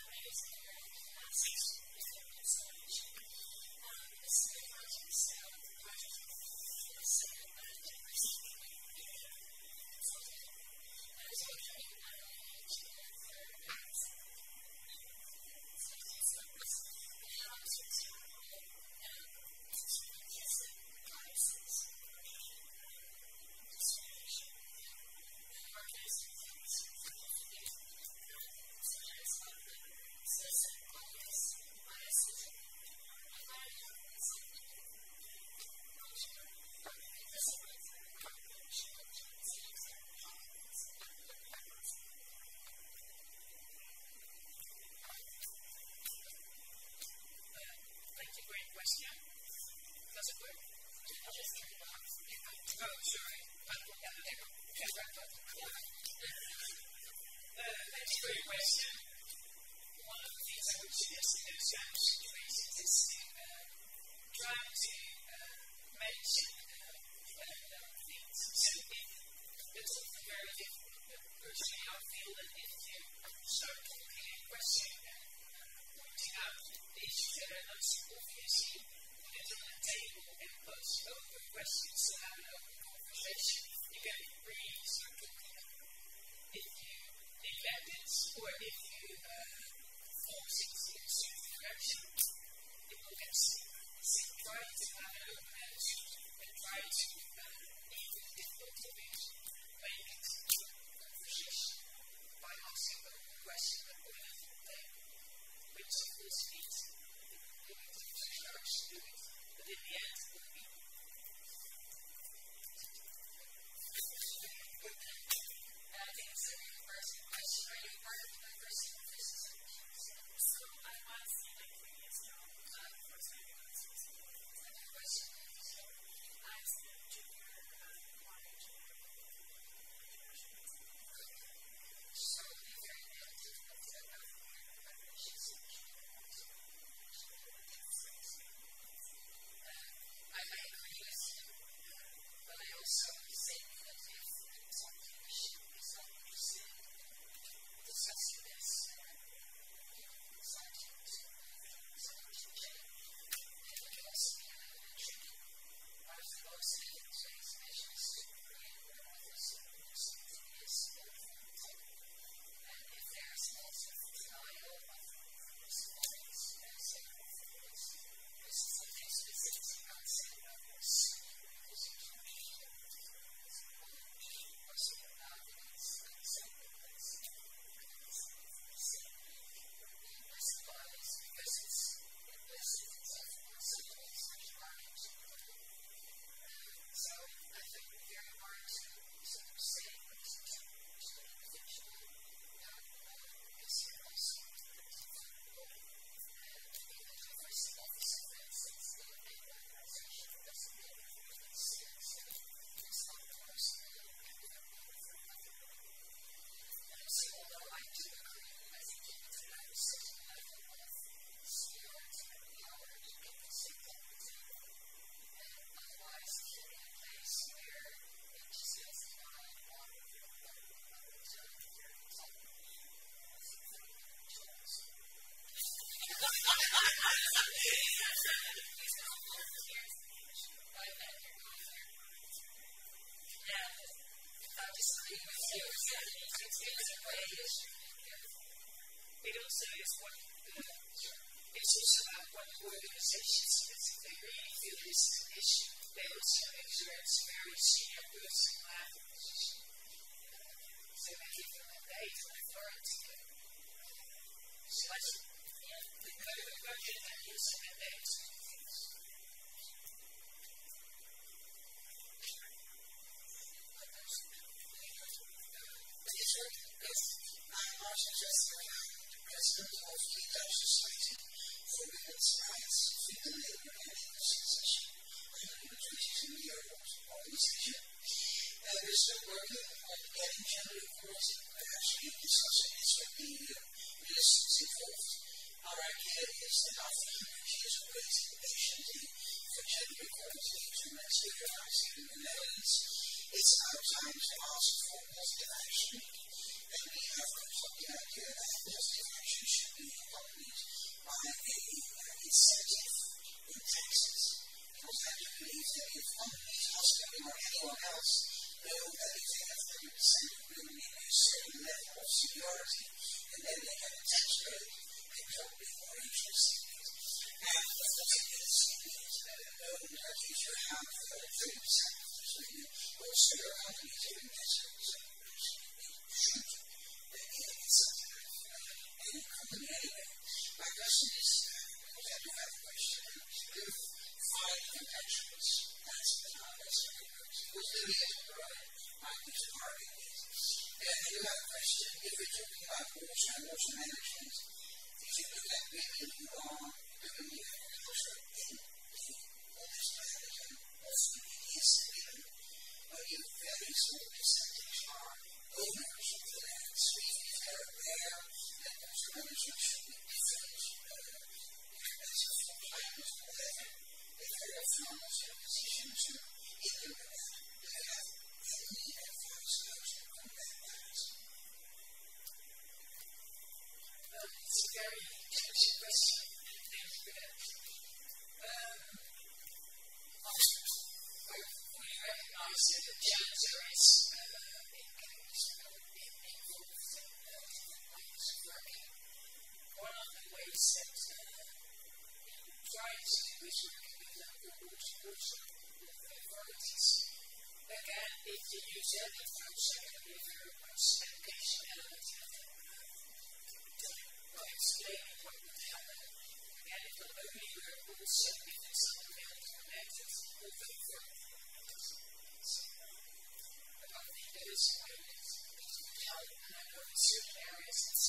Great question. Does it work? I'll just turn it off. Oh, sorry. That's a great question. One of the things I would suggest in those situations is to try to mention things. So it's often very difficult, but personally I feel that if you start talking a question and pointing out the issues that are not so obviously put it on the table and pose open questions to have an open conversation, you can really start talking about if you neglect it or if you force it in a certain direction, it will get stuck. So try to have an open attitude and try to even difficult topics make it conversation by asking open questions and putting it on the table, which of course means doing to start to do it, but in the end it will be. And I think it's a really interesting question. Are you part of the diversity of business solutions? So I was in my previous job for students. And the question is, I was a junior college. So the very negative of the migration solution. I agree with you, but I also think that if something should be discussing this scientific solution, it would also be an elementary. I was also saying these are all volunteers by that you're going there. Now, I'll just leave with you. It's a way it also is one it's also about one organization specifically really feel this issue. They also make sure it's very senior person level position. So they give them a date and authority. So that's the budget that is a date. President of the Dutch Society for Women's Rights, Freedom, Labour and Association, a 122-year-old organization. We're still working on getting gender equality and actually discussing this with the ministers involved. Our idea is that after 100 years of raising patiently for gender equality to materialize in the Netherlands, it's now time to ask for positive action. And we have come up with the idea that positive action should be accompanied by an incentive in taxes. Because I do believe that if companies, hospitals, or anyone else know that if they have 30% will need a certain level of seniority, and then they have a tax break, they will be more interested in it. And of course, it is known that if you have 30% of the also your company is doing better, so should it's something of any company anyway. My question is, because I do have a question, if 5 intentions, that's very good. Because maybe it's alright, might be too hard in it. And I do have a question, if we're talking about water and water management, if you look at women who are doing the agriculture in almost Africa, often it is women, only a very small percentage are owners of the land. So even if they're aware that water management should be different, as a full climate or whatever, if there are farmers in a position to implement that, do they have any advice how to combat that? It's a very interesting question. Thank you for that. We recognize that the gender is one of the ways that we try to do is working with local water authorities. Again, if you use any approach, there can be a very much education element in it. By explaining what would happen. Again, it will only work also if it's something that is connected with the authorities. But I think there is a way that would help, and I know in certain areas it's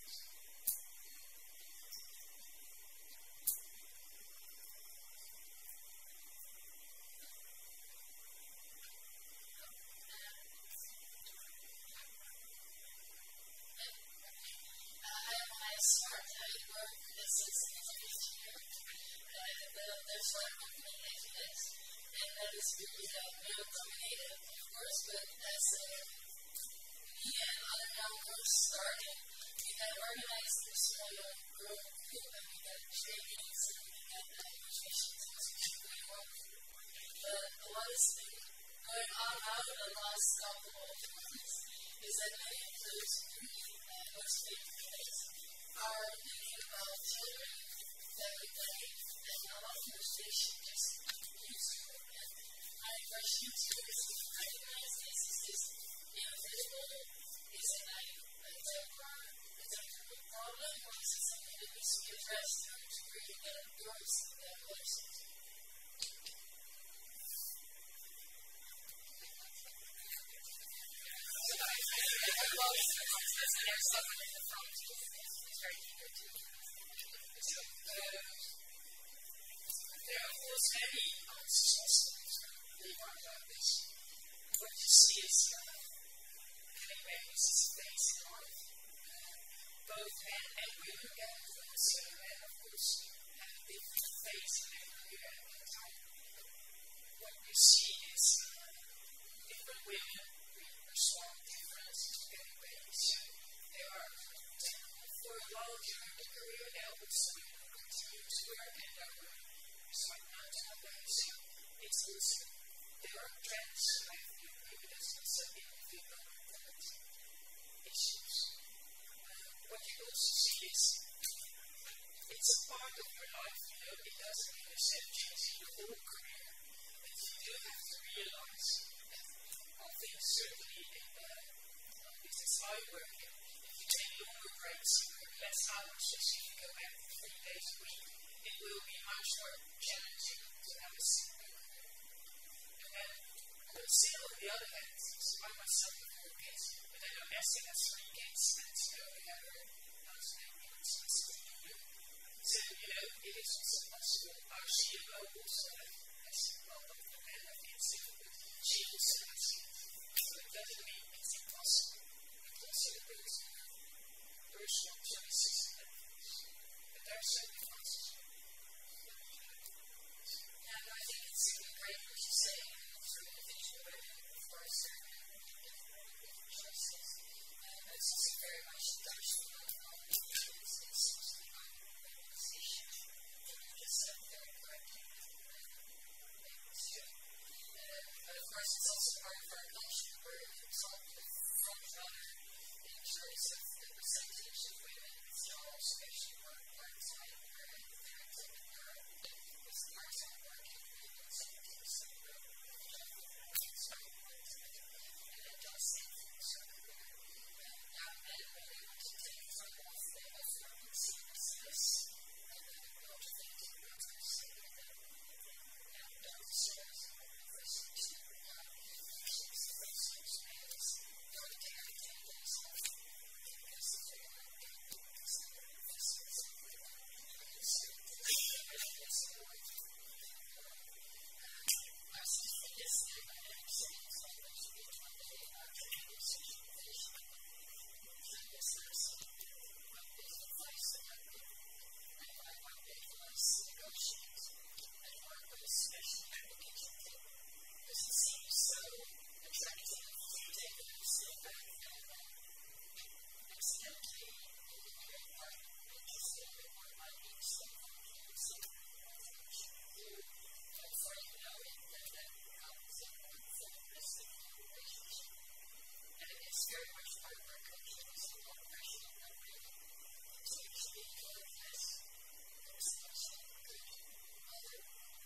there's one company that and that is really male-dominated, of course, but as me and other young girls started, we had organized this small young girl group, and we had trainings, and we had nutrition things, which is really wonderful. But what has been going on now in the last couple of months is that many of those really motivated kids are thinking about children, family planning, and a lot of motivation just used to it. My question to you is, recognize this, is this invisible? Is it a temporary problem, or is it something that needs to be addressed to really get girls that motivation? There's someone in the front who's very eager to. There are, of course, many successful labor about this. What you see is many ways things in life. Both men and women get influence, and of course, have a different phase in their career at that time. What we see is different women respond different in many ways. There are, for a long during the career, there are also women who continue to work and are sorry, not always. It's also, there are trends, I agree with this, also in development issues. What you also see is, it's a part of your life, it doesn't necessarily change your whole career. And you do have to realize that I think certainly in business I work in, if you take longer breaks, less hours, so if you go back 3 days a week, it will be much more challenging to have a similar career. And then, but still, on the other hand, so I myself have 4 kids, but then Esther has 3 kids, and so we have her husband, so, it is also possible. Our CFO also has a lot of the men of the institute, she also has it. So it doesn't mean it's impossible. It also brings personal choices and efforts. But there are certain factors. Yeah, I think it's really great what you say, through individual women, of course, different choices. It's just very much touched on of course, it's also part of our culture where it's all front runner in terms of the percentage of women in jobs, especially part-time, where they're taking care of this part-time working women, so and it does influence her career. And young men, when they want to take time off, they often see this and then motivate to go to school and downstairs. Very much part of our culture, there's a lot of pressure on that really to actually enjoy this. There's also good other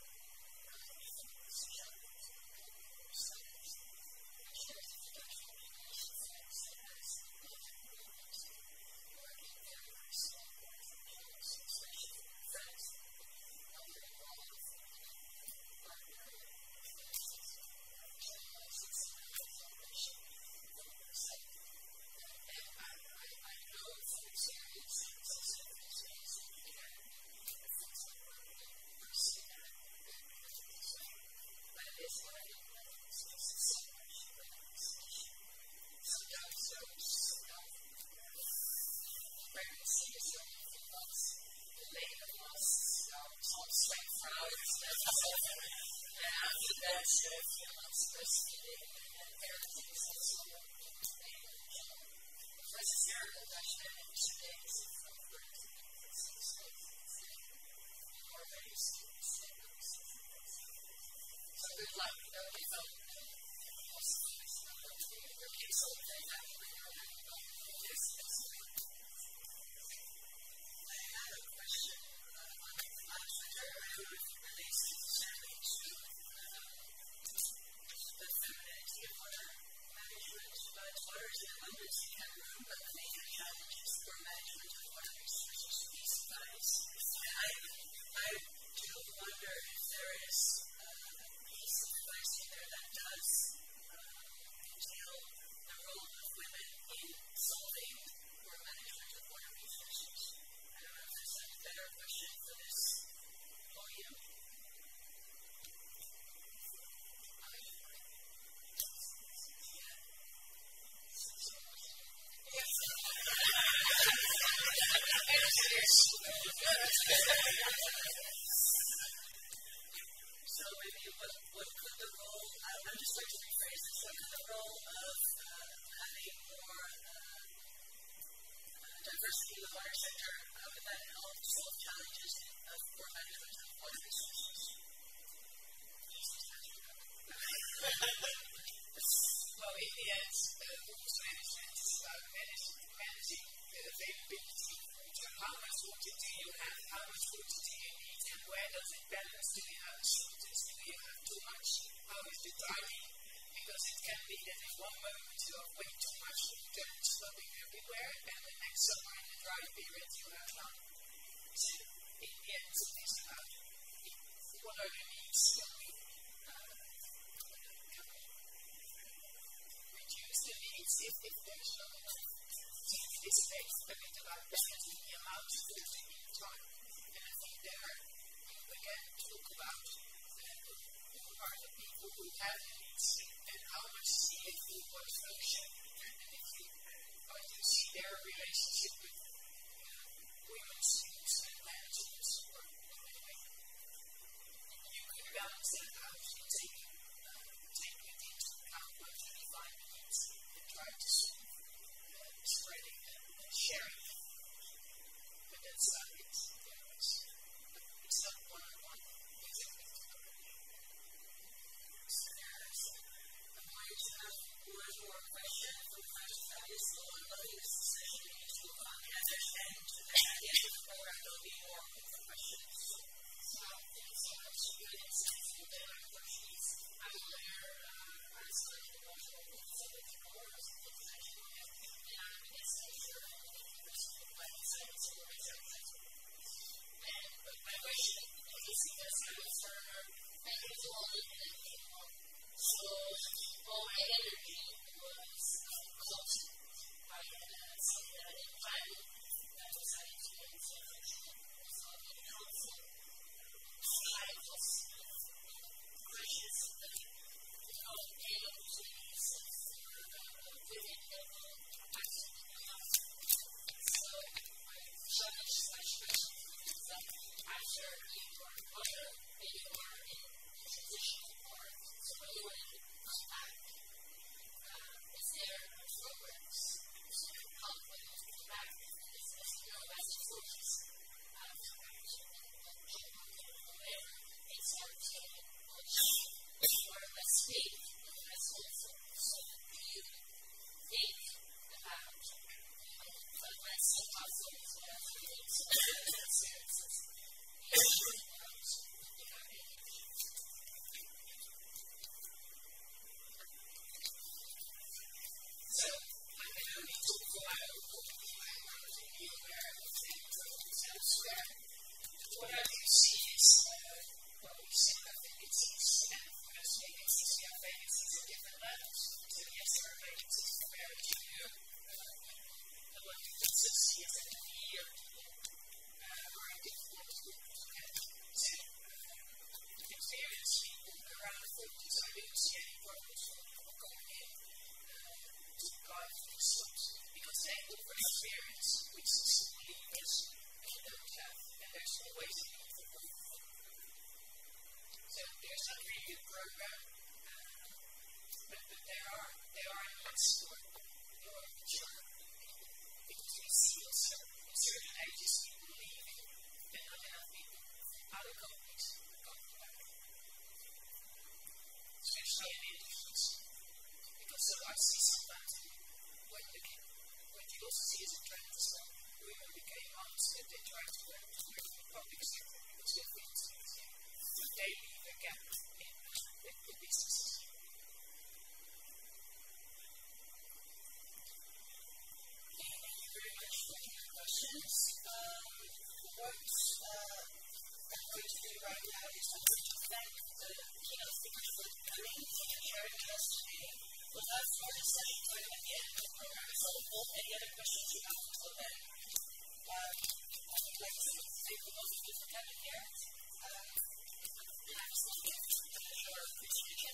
challenges and studies. I'm sure if you don't have any issues that has a lot of movement working very, very small organizations, especially friends, other involved partner places, generalizing celebration. I know from experience some things again, it's not working, we're seeing that very quickly. But it is what I think it's so much organization. Sometimes pregnancy is only a few months, the labor loss is like for hours, and after that, a few months breastfeeding and parenting is also this is your question in 2 days from birth to 6 months. You already see the symptoms. So good luck. We felt most of these your kids will take that when you're this is I had a question on Twitter. I don't know if it relates necessarily to the femininity of water management, but water is an abundance in Cameroon, but the major challenges for management of water resources these days. I do wonder if there is a piece of advice in there that does entail the role of women in solving or management of water resources. I don't know if there's a better question for this podium. So maybe what could the role, I'm just going to rephrase this, what could the role of having more diversity in the water sector, but that help solve challenges for management of water resources. Well, in the end, water management is about managing the availability. So how much water do you have? How much water do you need? And where does it balance? Do you have a shortage? Do you have too much? How is the timing? Because it can be that in one moment you have way too much water flowing everywhere, and the next summer in the dry period you have none. So in the end, it's about what are the needs that we reduce the needs if there's not enough. This takes a bit about balancing the amount of water in time. And I think there we can talk about who are the people who have the needs and how much CO2 what function. And if you see their relationship with women's needs and management or you can balance that out and take it into account when you define the needs and try to spreading and sharing them. But that's not it. It's not one-on-one. It's I'm going to have one more question from that is the one loving this session to answer, and at the end of the program there will be more questions. So thanks so much for your insights and the questions. I'm aware I'm starting to go through the facility course, the session, and it's nature and the university of life science and research. And my question is because I'm a learner and it's all in so all my energy was close by something that I didn't plan. I decided to get into so it helps I was gracious and gain opportunities living in so my challenge/question is that after you are older and you are in transition or so when you want to come back, is there programs to help when you come back? And it's as you know, as a focus for action and whatever, it's hard to or less faith and less hopeful. So do you think about less hopeful as experiences? So, I'm going to go out to be aware of things elsewhere. What I can see is, well, we see that vacancies, and for us, vacancies, we have vacancies at different levels. So, yes, there are vacancies for very junior, the one who thinks that she is in a year, or in different so, experience people around 40, so I didn't see any problems for people going in. Guide themselves because they offer experience which school leaders don't have, and there's always a need for both. So there's a really good program, but there are needs for your mature people because we see also in certain ages people leaving and not enough people other companies coming back, especially in industries. Because so I see sometimes what you also see as a trend is that women became moms and they try to work in the public sector because they feel it's easier. So they leave a gap in the businesses. Thank you very much for your questions. What I'm going to do right now is I'm going to thank the keynote speakers for coming and sharing with us today. With us for the session time at the end of the program is available. Any other questions you have until then? I would like to thank most of you for coming here. And I'm still here for your appreciation.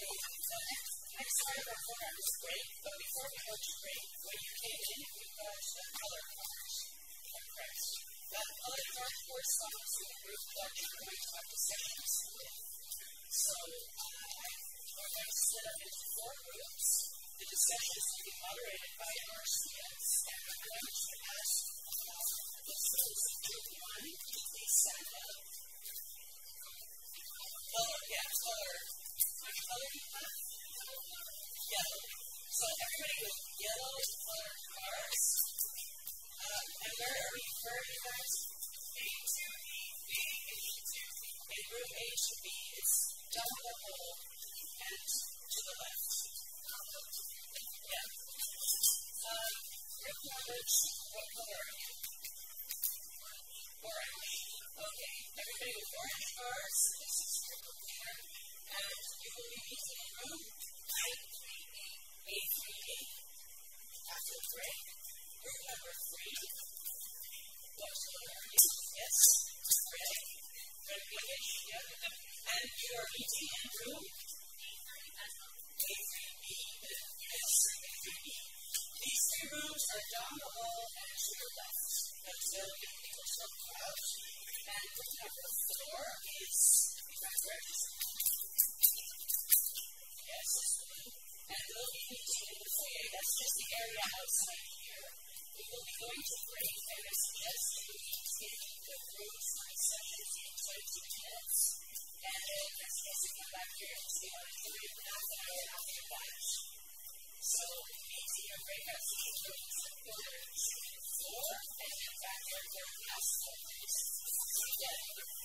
Next part of our program is break, but before we go to break, when you came in, you guys the color card. Correct. That color card corresponds to the group that you're going to have the sessions with. So, we're going to split up into 4 groups. The discussions will be moderated by our students, and we're going to ask the students of Group 1 to please stand up. Color, yeah, color. Which color do you have? Yellow. So everybody with yellow color cards. And where are we guys? A to B, B, A to B. In group A to B is down the hole and to the left. Yeah. Group 1, what color are you? Orange. Okay. Everybody with orange cards. This is group leader. And you will be meeting in room A3A. After the break. Group number 3. What color are you? Yes. Red. Red beige. Yeah. And you are meeting in room A3B. Yes. A3B. These 3 rooms are down the hall and to your left. That's where people talk about. And group number 4 is red. Yes, it's blue. And they'll be meeting in the foyer. That's just the area outside here. We will be going to break, and as yes, we will be taking the groups and sessions in 20 minutes. And then as we come back here and see how to do it, half an hour after that. So we need to your breakout sessions and pillars 4, and then back there for the last pillars. So again,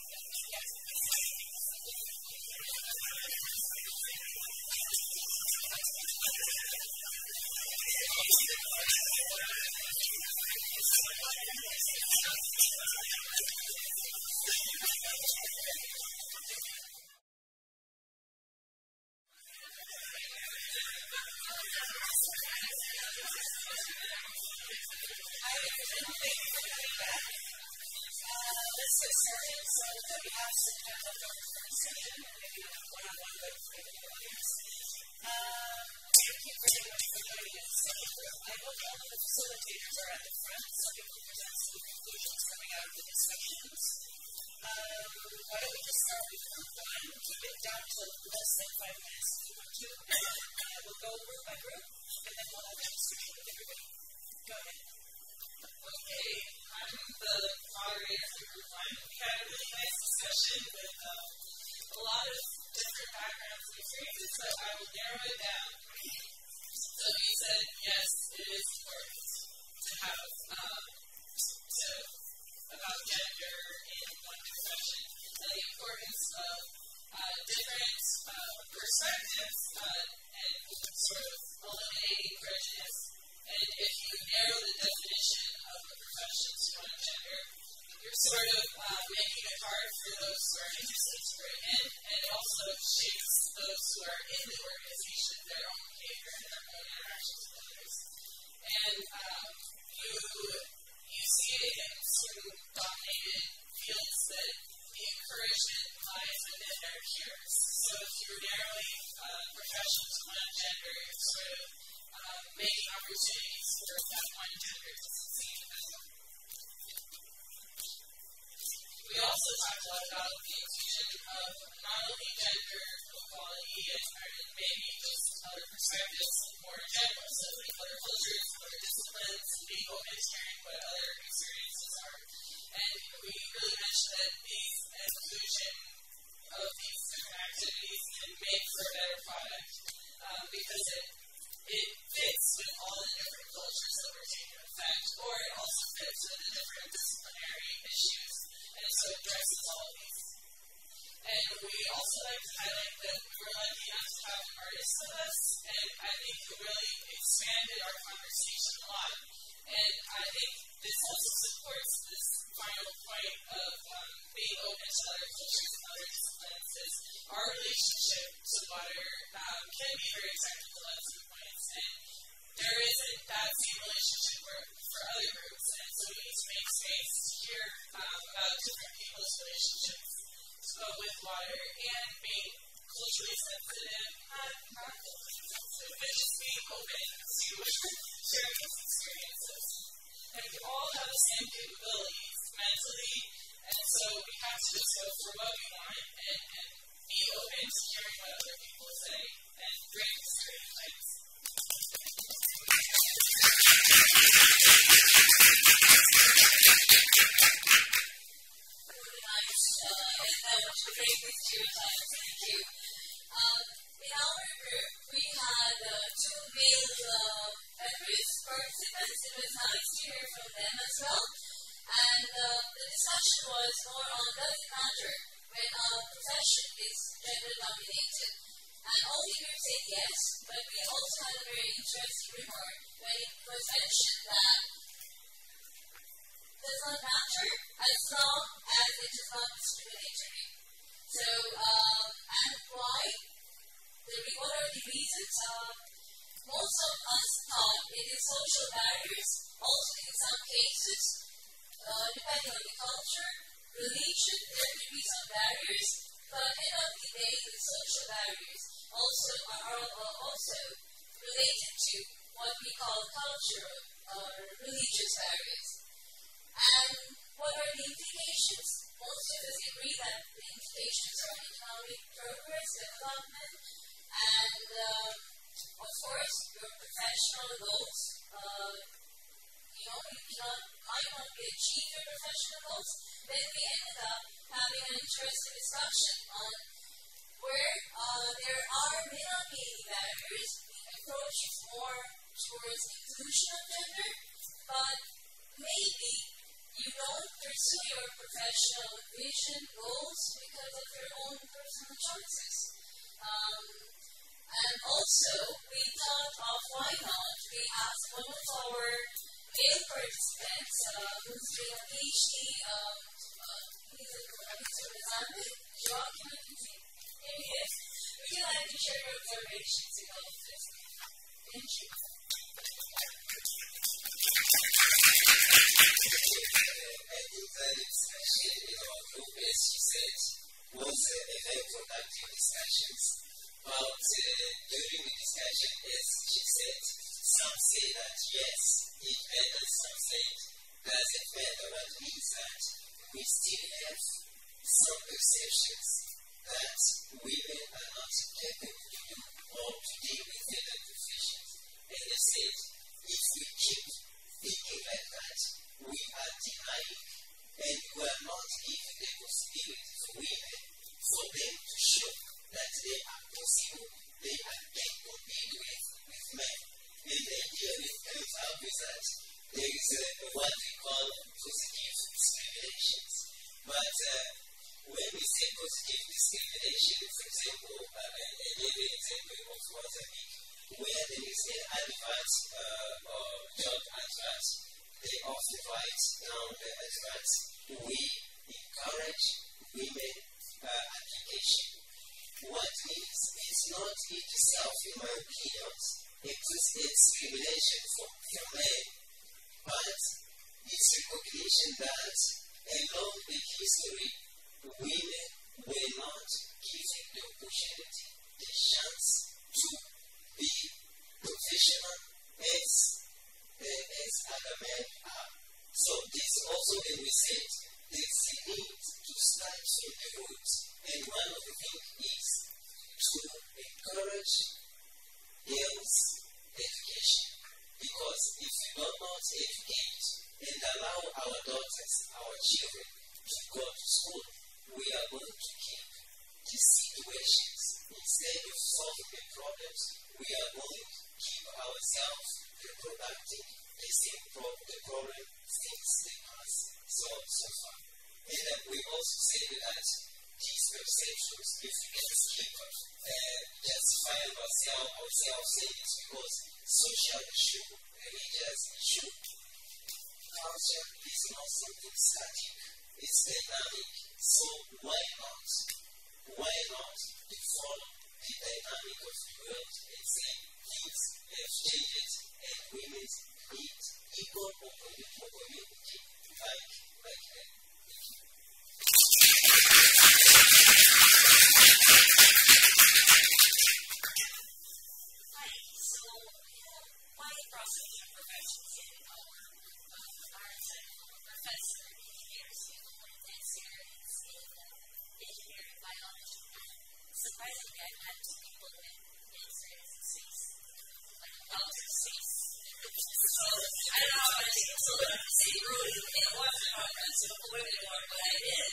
let's get started. So that we have some kind of conversation, maybe one-on-one with the audience. Thank you very much for joining us. I hope all of the facilitators are at the front so we can present some conclusions coming out of the discussions. Why don't we just start with group 1, keep it down to less than 5 minutes to group 2. We'll go group by group, and then we'll have a discussion with everybody. Go ahead. Okay, I'm the moderator for group 1. We had a really nice discussion with a lot of different backgrounds and experiences, so I will narrow it down. So he said, yes, it is important to have about gender in one discussion, and the importance of different perspectives and sort of eliminating prejudice. And if you narrow the definition of a profession to one gender, you're sort of making it hard for those who are interested to bring in, and it also shapes those who are in the organization, their own behavior and their own interactions with others. And you see it in certain dominated fields that the encouragement lies within their peers. So if you're narrowing profession to one gender, you're sort of making opportunities for that one gender to succeed as well. We also talked a lot about the inclusion of not only gender equality and maybe just other perspectives more in general, so like other cultures, other disciplines, being open to hearing what other experiences are. And we really mentioned that these inclusion of these different activities can make for a better product because it fits with all the different cultures that we're taking effect, or it also fits with the different disciplinary issues, and so it addresses all of these. And we also like to highlight that we were lucky enough to have artists with us, and I think it really expanded our conversation a lot. And I think this also supports this final point of being open to other cultures and other disciplines, is our relationship to water can be very technical at some points, and there isn't that same relationship for other groups, and so we need to make space to hear about different people's relationships with water and being culturally sensitive, not culturally sensitive, but just being open to sharing these experiences. like we all have the same capabilities mentally, and so we have to just go for what we want and be open to hearing what other people say and break stereotypes. Really nice, and that was a great stereotype. Thank you. In our group, we had two male veterans participants. It was nice to hear from them as well. And the discussion was more on does it matter when a profession is gender dominated? And all the group said yes, but we also had a very interesting remark when it was mentioned that it does not matter as long as it is not discriminatory. So, and why? What are the reasons? Most of us thought it is social barriers, also in some cases, depending on the culture, religion, there may be some barriers, but at the end of the day, the social barriers are also related to what we call cultural or religious barriers. And what are the implications? Most of us agree that the implications are economic progress, development, and of course, your professional goals. You might not be achieve your professional goals. Then we ended up having an interesting discussion on where there may not be any barriers. The approach is more towards inclusion of gender, but maybe you don't pursue your professional vision goals because of your own personal choices. And also, we thought of why not we asked one of our male participants who's doing a PhD, he's a representative, Joachim, I can see. Here he is. Would you like to share your observations about this? Thank you. I think that discussion in our group, as she said, was a very productive discussions. But during the discussion, as she said, some say that yes, it matters, some say it doesn't matter, but means that we still have some perceptions that women are not capable to do or to deal with their professions. And they said, if we keep thinking like that, we are denying and we are not giving the possibility for women for them to show that they are possible, they can compete with men. And the idea that comes up is that there is what we call positive discriminations. But when we say positive discrimination, for example, I gave an example of Mozambique, where there is an advert or job advert, they often write down the advert, we encourage women application. What means it's not in itself, in my opinion, it's discrimination from men, but it's recognition that along the history, women were not given the opportunity, the chance to be professional as other men are. So this also, when we said, there's a need to start from the roots. And one of the things is to encourage girls' education. Because if we do not educate and allow our daughters, our children, to go to school, we are going to keep these situations. Instead of solving the problems, we are going to keep ourselves reproducing the problem since the past so far. And we also say that these perceptions, if we can keep justifying ourselves saying it's because social issue, religious issue, culture is not something static, it's dynamic. So why not to follow the dynamic of the world and say things have changed and women need equal opportunity like men. Hi, so we have wide cross-section professions in our engineering, biology, and surprisingly, I've had two people with experience in space, like outer space. So I don't know how to take it. So when I say rude, it wasn't conference, so the women weren't, but I did.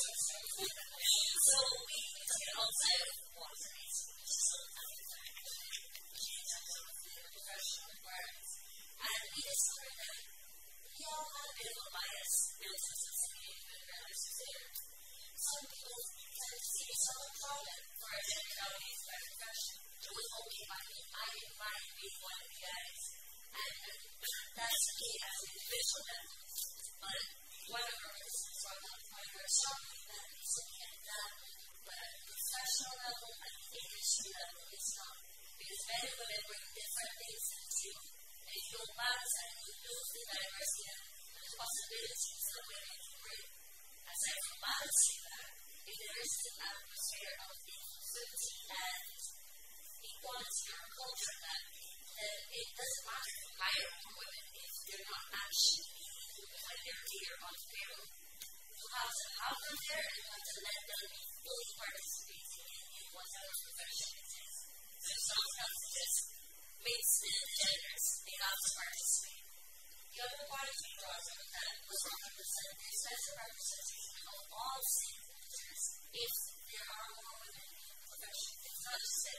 So we took it outside of water, which is sometimes in terms of professional environments. And we discovered that we all had a bit of a bias built into society and realized it's there. Some people tend to see some problem for a gender nowadays by profession. It was okay by me. I didn't mind being one of the guys. And that's me as an individual level. But one of our principals brought up my workshop that is looking at that. But at the professional level and the industry level, it's not. Because men and women bring different things to the table. And if you don't balance that, you lose the diversity and the possibilities that women can bring. Aside from balancing that, if there is an atmosphere of inclusivity and equality or culture, then it doesn't matter if you hire more women if they're not actually when they're here on the payroll. You have to have them there and you have to let them be fully participating in whatever profession it is. So it's not enough to just mix in the genders, they have to participate. The other point we brought up that was there's better representation of all stakeholders if there are more women in the profession. It's not just that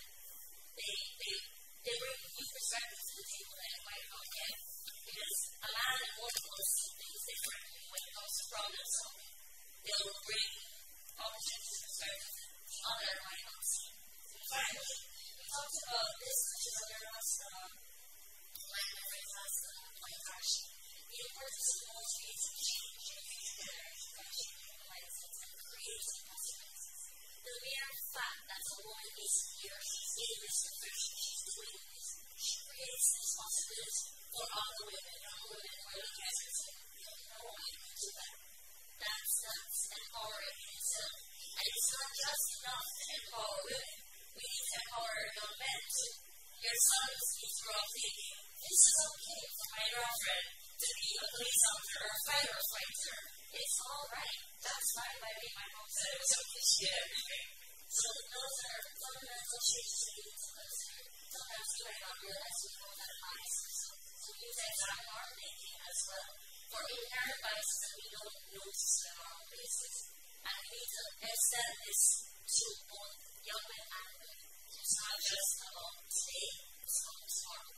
they bring new perspectives to the table that you might not get. Because a man and woman will see things differently when it comes to problem solving. They'll bring opportunities and perspectives that the other might not see. Finally, we talked about this, which is under us, like my friend has point actually, the importance of motivating change and using their education and mindsets and creating possibilities. The mere fact that a woman is here, she's in this profession, she's doing this, she creates this possibility for other women, young women who are looking at her saying, no, I can do that. That's empowering in itself. And it's not just enough to empower women. We need to empower young men too. Your sons need to grow up thinking, this is okay for my girlfriend to be a police officer or a firefighter. It's all right. That's fine by me. My mom said it was okay. She did everything. So those are fundamental changes we need to consider. Sometimes we might not realize we don't have biases. So we need to examine our thinking as well for inherent biases that we don't notice in our own basis. And we need to extend this to both young men and women. It's not just about today, it's about tomorrow.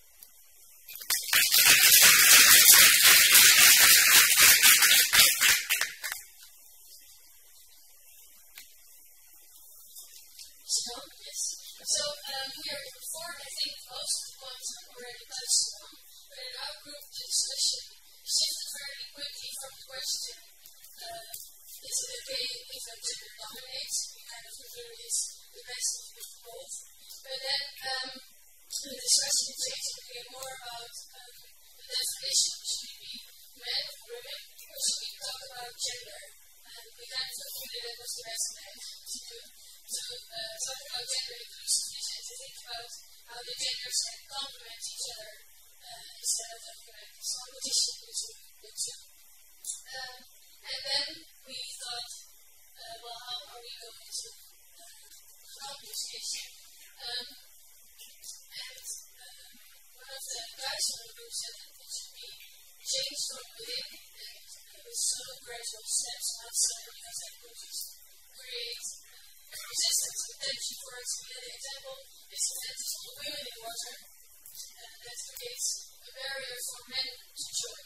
So here before, I think most of the points are already touched on, but in our group discussion shifted very quickly from the question, is it okay if a gender dominates? We kind of concluded the best of both. But then the discussion changed to be more about the definition. Should it be men or women? Or should we talk about gender? And we kind of concluded that was the best way to do. So talk about gender inclusiveness and to think about how the genders can complement each other instead of having like this competition between the two. And then we thought, well, how are we going to accomplish this? And one of the guys in the group said that it should be changed from within and with slow gradual steps outside because that will just create resistance to tension. For an example, is the fetish of women in water. That creates a barrier for men to join.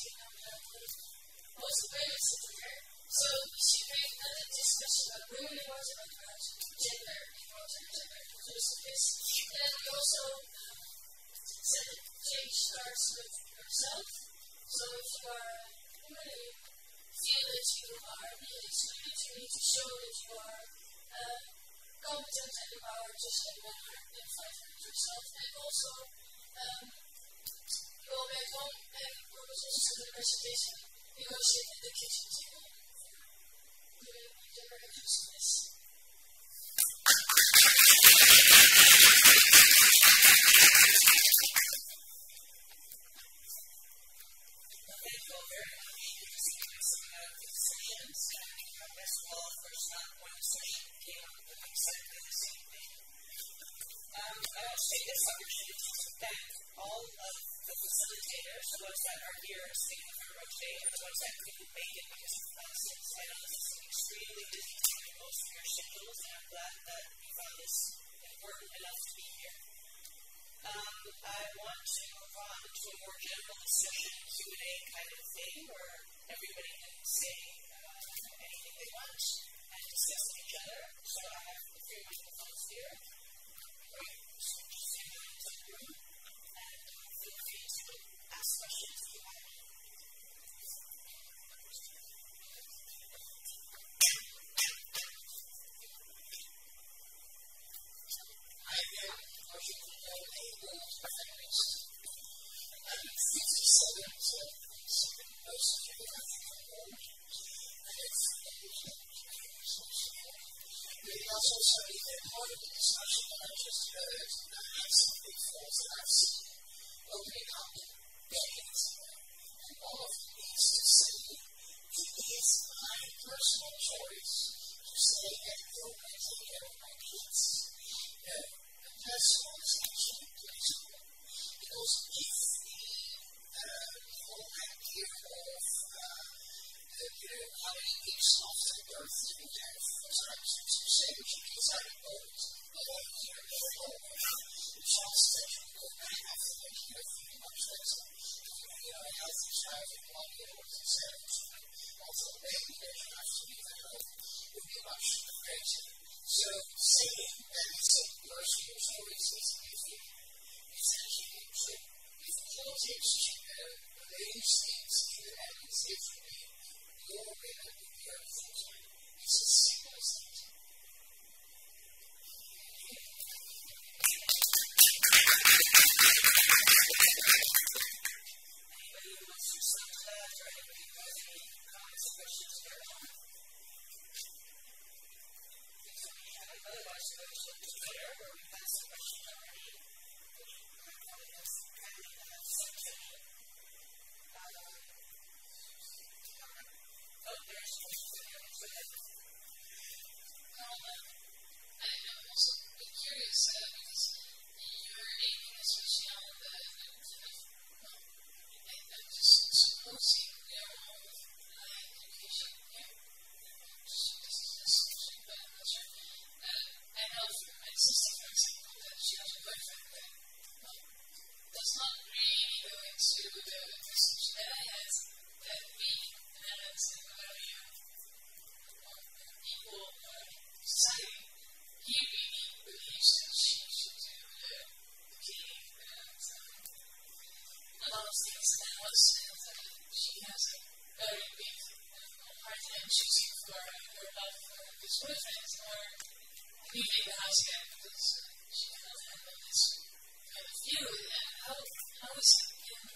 Most women sit there. So we should make another discussion about women in water, but about gender in water, gender inclusiveness. And we also said that change starts with yourself. So if you are a woman and you feel that you are being excluded, you need to show that you are competent and empowered just like men are, and fight for yourself. And also, you go back home and what was also in the presentation, negotiate at the kitchen table for doing gender inclusiveness. Thank you all very much. some decisions, and as well, first one decision came up with exactly the same thing. I want to take this opportunity to thank all of the facilitators, the ones that are here sitting with our today, and the ones that couldn't make it because of classes. I know this is an extremely busy time in most of your schedules, and I'm glad that you found this important enough to be here. I want to move on to a more general discussion, Q&A kind of thing, where everybody can say anything they want and discuss with each other. So I have a few microphones here. So just say hi to the room and feel free to ask questions if you want. Also, study that part of the discussion that I just heard has some pitfalls that I've seen opening up decades ago. And all of it needs to say, it is my personal choice to stay at home and take care of my kids. And that's what is actually principle. Because if the whole idea of how many weeks after birth do we have, sometimes to say that you can start at birth, but I hear it all the chance that you go back after the year feeling much better. A healthy child in 1 year or 7, also a baby that you have to leave at home would be much greater. So saying that it's a personal choice is essentially true. If politics arrange things even at least differently, your way that would be a full-time. It's as simple as that. Anybody who wants to respond to that, or anybody who has any comments or questions here? Otherwise, we'll go to Twitter, where we've had some questions already. Probably has kind of some session. Oh, there's a question there. Go ahead. I'm also curious because you're aiming especially on the just supposing their own education here. But I'm not sure. I know from my sister, for example, that she has a boyfriend that does not really go into the research that I had that we had equal society. He really believes that she should do the cave and a lot of things else, and she has a very big hard time choosing for her love for his boyfriend or leaving the house again because she cannot handle this kind of view. And how is it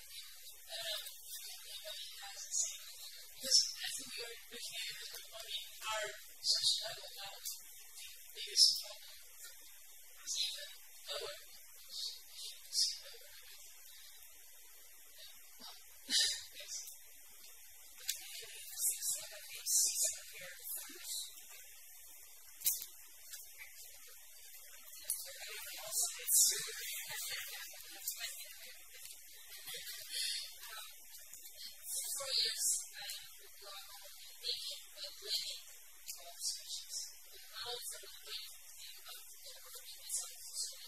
anybody has the same? Because I think we are looking at it, our social level now, the biggest problem is even lower. For years, I was thinking of planning of species. Now, from the way of working with some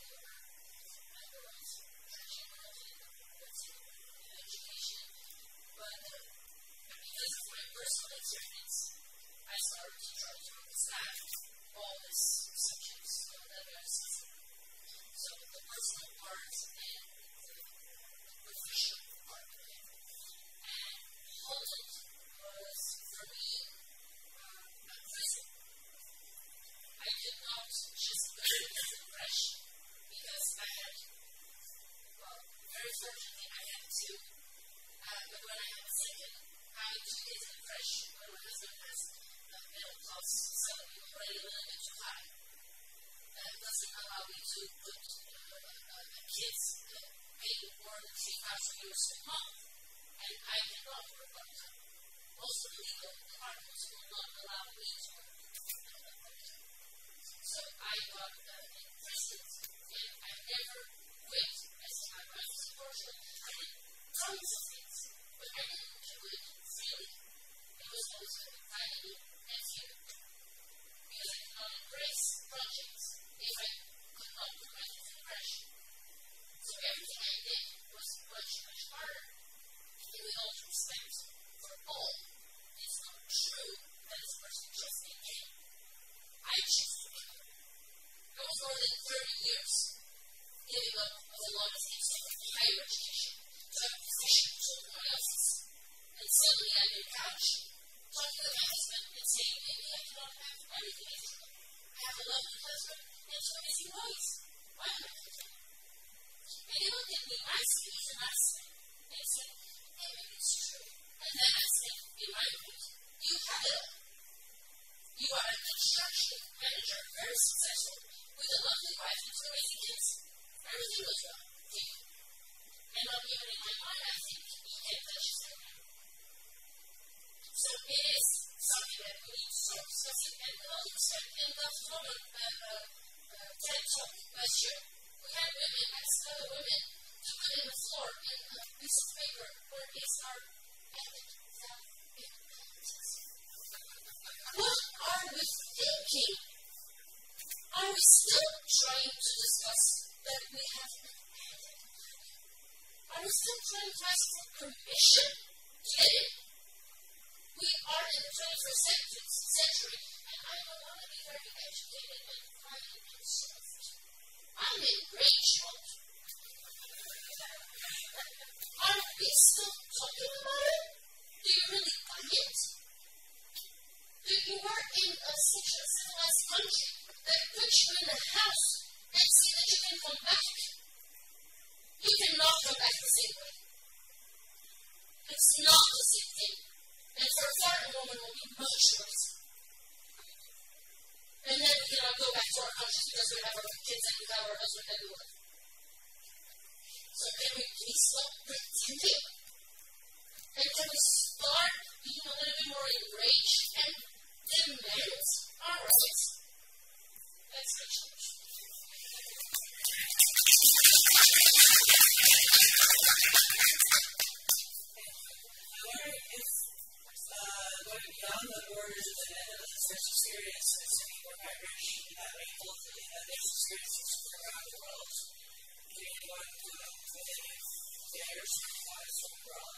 education, but because of my personal experience, I started to try to understand all these sections of diversity. So the personal part and the professional part of it. And Holland was, for me, a prison. I did not just learn from fresh because I had, very fortunately, I had two. But when I had a second, having 2 kids in fresh, when my husband has middle class, so we were already a little bit too high. And it doesn't allow me to put kids paying more than 3,000 euros a month. And I did not work part-time. also the legal departments will not allow me to work. So I got imprisoned, and I never quit as time. I was unfortunate. I did tons of things, but I didn't do it freely. It was always an anxiety and fear. Because I could not embrace projects if I could not put myself in pressure. So everything I did was much, much harder. And with all due respect for all, it's not true that this person just came in. I chose to be here. I was more than 30 years giving up on the longest things of higher education, so I'm a physician to everyone else's. And suddenly I'm in a couch, talking to my husband and saying, maybe I cannot have everything I do. I have a lovely husband and two amazing boys. Why am I complaining? And they looked at me nicely, he's a nice man, and said, hey, maybe it's true. And then I said, in my opinion, you have it all. You are a construction manager, very successful, with a lovely wife and two amazing kids. Everything goes well. And not even in my mind, I think he can't touch his own. So it is something that we need to start discussing. And in the former TED Talk last year, we had women ask other women to put in the floor in a piece of paper where is our epic self-importance. What are we thinking? Are we still trying to discuss that we have an epic? Are we still trying to ask for permission to get in? We are in the 21st century, and I don't want to be very educated and quiet and soft. I'm in great trouble. Are we still talking about it? Do you really buy it? Do you are in a such a civilized country that puts you in a house and see that you can come back? You cannot come back the same way. It's not the same thing. And for a foreign woman will be much worse. And then we cannot go back to our countries because we have our kids and we have our husband and we live. So can we please stop pretending? And can we start being a little bit more enraged and demand our rights? That's the church. Going beyond the borders of the Netherlands, there's experiences in Igor migration that may hopefully that there's experiences from around the world. Anyone with there's supplies from abroad.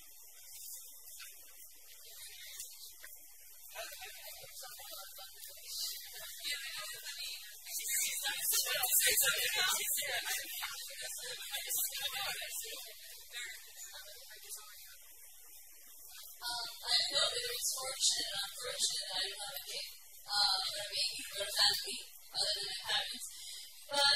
I know that it's fortunate and unfortunate that I don't have a kid, or a baby, or a family, other than my parents. But,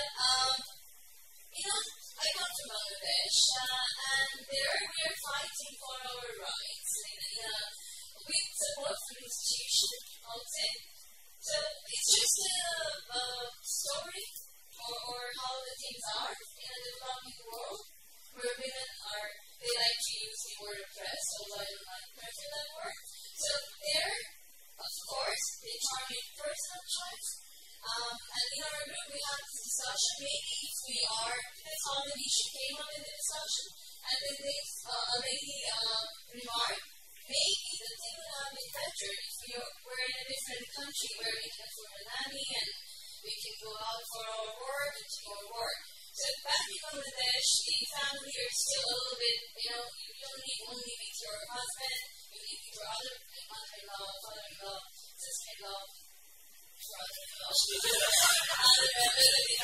I come from Bangladesh, and there we're fighting for our rights, with support from the institution, I would say. So, it's just a story, or how the things are in a developing world, where women they like to use the word oppressed, although I don't like that word. So there, of course, it's our personal choice. And in our group, we had this discussion. Maybe if we are, this common issue came up in the discussion, and then this lady remarked, maybe the thing would have been better if we were in a different country where we can afford a nanny and we can go out for our work and to our work. So back in Bangladesh, the family are still a little bit, you don't live only with your husband, you live with your other mother-in-law, father-in-law, sister-in-law, brother-in-law, other family,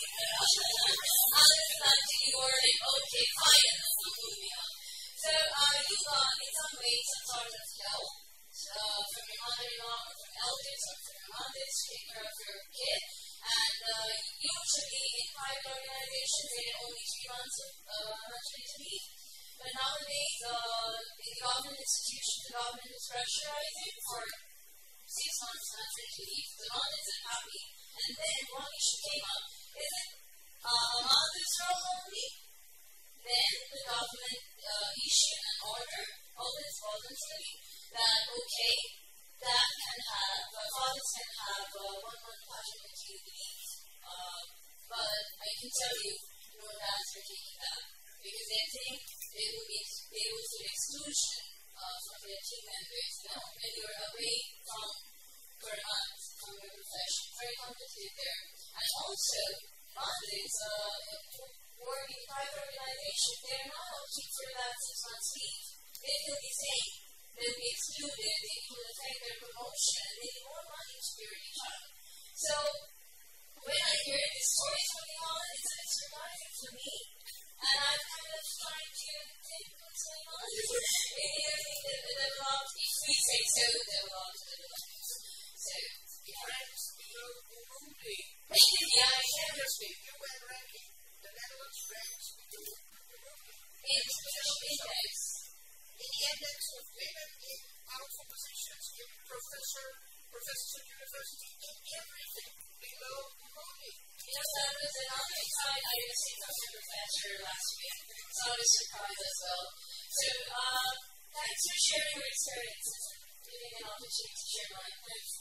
you are like, okay, fine, moving on. So you got, in some ways, some sort of help from your mother-in-law or from elders or from your mothers to take care of your kid. And usually in private organizations, they get only 3 months of maternity leave. But nowadays, in government institutions, the government is pressurizing for 6 months maternity leave. The mom isn't happy. And then one issue came up, is it a mother's role only? then the government issued an order, always voluntary, that okay, that can have, fathers can have 1 month paternity leave. But I can tell you, no dads are taking that because they think they will see exclusion from their team members. No, when you're away for a month from your profession, very competitive there. And also, fathers who work in private organizations, they're not opting for that 6 months leave. They feel the same. They'll be excluded, it will affect their promotion, they need more money to bear a child. So, when I hear these stories coming on, it's a bit surprising to me. And I'm kind of trying to think what's going on. Maybe I think that the developed, if we say so, developed. So, France below Burundi. yeah, Interesting. UN ranking. The Netherlands ranks below Burundi. It's below index. In the index of women in powerful positions, in professors at university, in everything below Burundi. That was another insight I received from the professor last week. So I was surprised as well. So, thanks for sharing your experiences and giving me an opportunity to share mine. Thanks.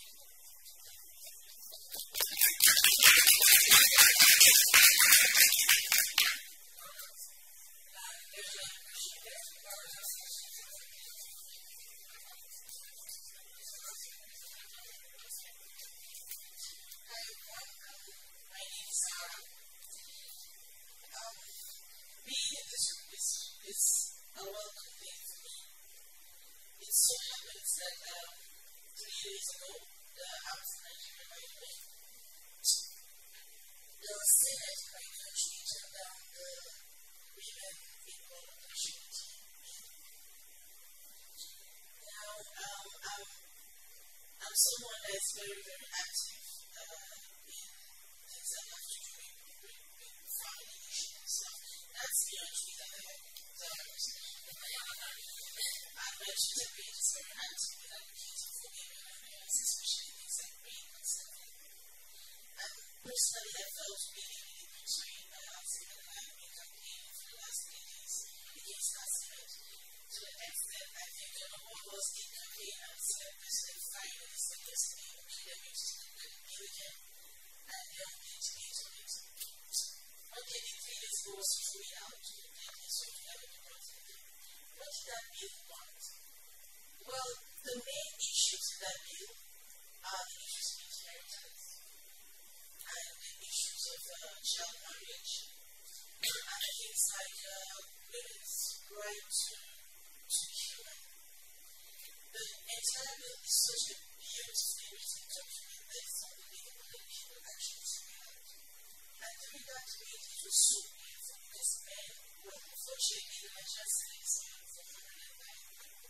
It's a welcome thing for me. It so happens that 3 days ago, I'm from Nigeria, by the way. The Senate in my country turned down the women equal opportunity. Now, I'm someone that's very, very active in things that have to do with family issues and stuff. That's the country that I have. I mentioned that being just very active in advocating for women and parents, especially things like rape and stuff like that. And personally, I felt really, really constrained by accident. I have been campaigning for the last 3 days against accident to the extent I think all of us did campaign and said President Friday is the yesterday, okay, that makes us look at me again. And they are going to be on it. What they did 3 days ago was to throw it out. What did that bill want? Well, the main issues in that bill are the issues of inheritance and the issues of child marriage and things like women's right to human. The entire bill is such a beautifully written document that it's unbelievable that people actually carry out. And during that debate, it was so beautiful because men were unfortunately the Nigerian states for 109 people.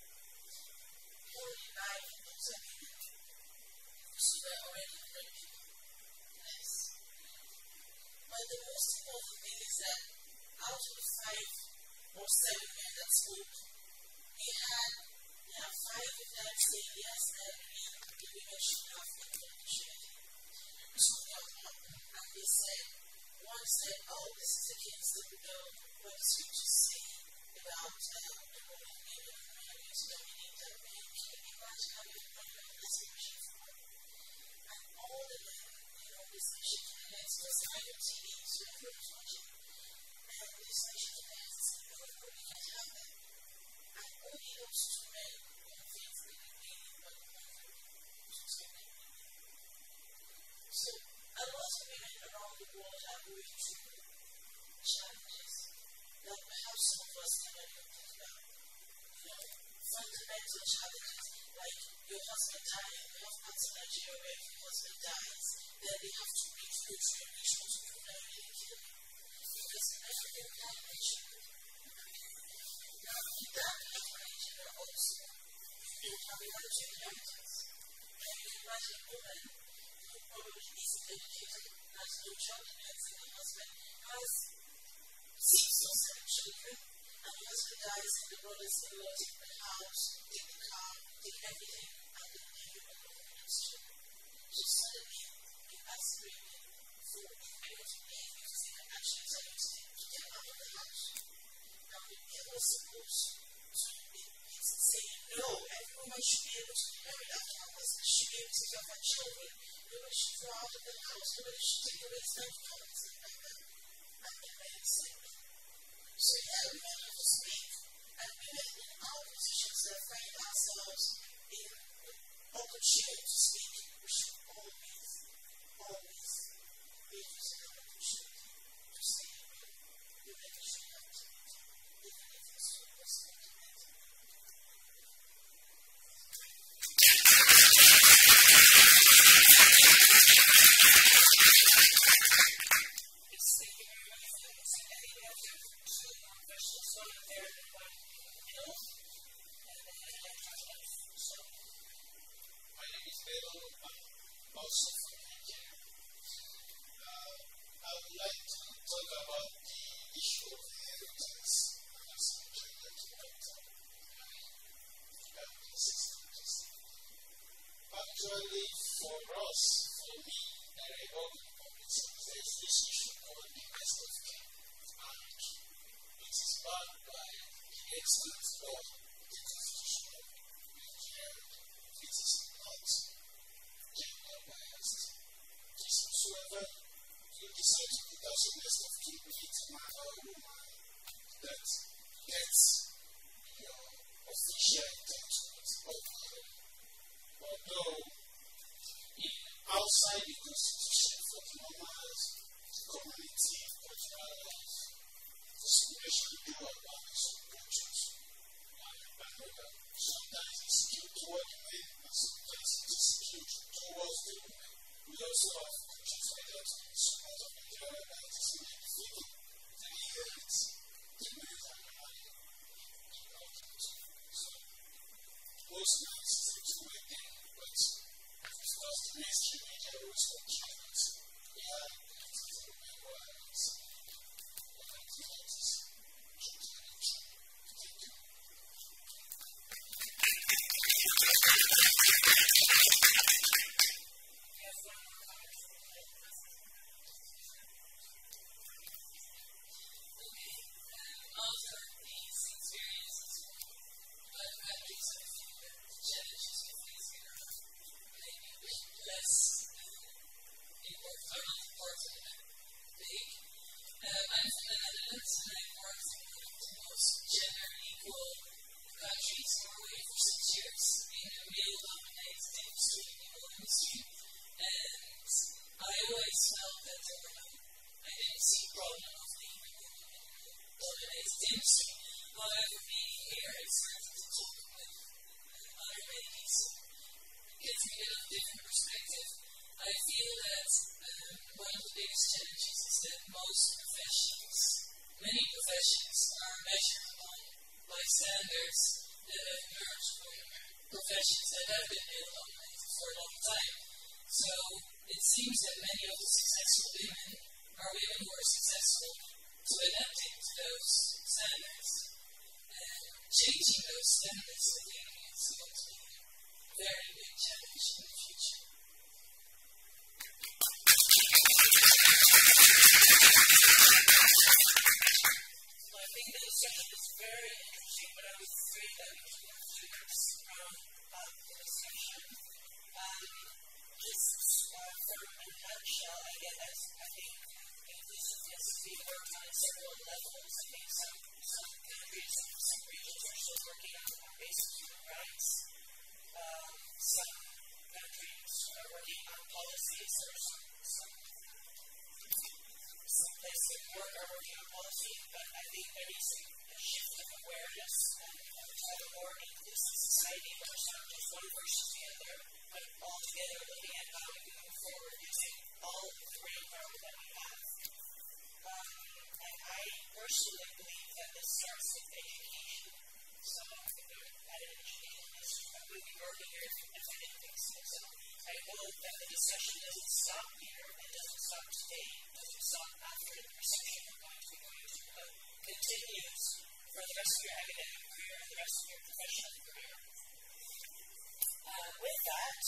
109 of those are women. So they're already 100 people. Yes. But the most important thing is that out of the 5 or 7 men that spoke, we have 5 of them saying yes, that the women should have equal opportunity. So they are one, and they said, one said, oh, this is against the what the scriptures say about the role of women and men to dominate that men. Can you imagine how you bring all this mission forward? And all the men in all this mission connects to us on TV, so everyone's watching. And this mission connects to say, no, we can't have that. And only those 2 men who think that they really want to So, a lot of women around the world are going through challenges that perhaps some of us never even think about. Fundamental challenges like your husband dying. We have parts of Nigeria where if your husband dies, then they have to make good rituals to prove that you didn't kill him. Because everything can be children. Now, in that part of Nigeria also, you have a right to inheritance. And you can imagine a woman who probably isn't educated, has no child depends on her husband, has 6 or 7 children, and the husband dies, and the brothers-in-law take the house, take the car, take everything, and then leave you alone with those children. So suddenly, you ask women for inheritance because they can actually tell you to get out of the house. Now, it was supposed to be saying, no, every woman should be able to be married after her husband, should be able to take care of her children. Nobody should go out of the house. Nobody should take away stuff from her, stuff like that. And the men said no. So yeah, women have to speak. And women in our positions that find ourselves in the opportunity to speak, we should always be using our opportunity to say no. Women should have to speak, even if it's super sentimental. My name is Belo. I'm also from Nigeria. I would like to talk about the issue of inheritance as a gender factor in systems. Actually, for us, for me, and I work in public service, there is this issue called the best of care. And it is backed by the extant law, the Constitution of Nigeria. It is not gender biased. Whosoever you decide to put as a best of kin, be it man or woman, that gets your official entitlement of although outside the Constitution for the normal community, cultural life, consideration do about some cultures. I know that sometimes it's skewed toward the men and sometimes it's skewed towards the women. We also have countries like that in some part of Nigeria that is really fitting to inherit the males and the money in our country. So most men seem to make them, but because the mainstream media always portrays it, yeah, it is a women who are and I think that is totally true. Thank you. I'm from the Netherlands and I've worked in one of the most gender equal countries, Norway, for 6 years in a male-dominated industry, the oil industry. And I always felt that I didn't see a problem of being a woman in a male-dominated industry. However, being here and starting to talk with other ladies gives me a different perspective. I feel that one of the biggest challenges is that most professions, many professions, are measured by standards that have emerged from professions that have been male-dominated for a long time. So it seems that many of the successful women are women who are successful to adapting to those standards. And changing those standards, I think, is going to be a very big challenge in the future. I think the discussion is very interesting, but I was afraid that we would have to round up the discussion. Just from a nutshell, I think inclusiveness is being worked on several levels. I think some countries and some regions are still working on basic human rights. Some countries are working on policies, or some places of work are working on policy, but I think there needs to be a shift of awareness and to have a more inclusive society where it's not just one versus the other, but all together looking at how we move forward using all of the brain power that we have. And I personally believe that this starts with education. So at an education district, we'll be working here if I didn't think so. So I hope that the discussion doesn't stop here, it doesn't stop today, it doesn't stop after the reception we're going to be going to, but continues for the rest of your academic career and the rest of your professional career. With that,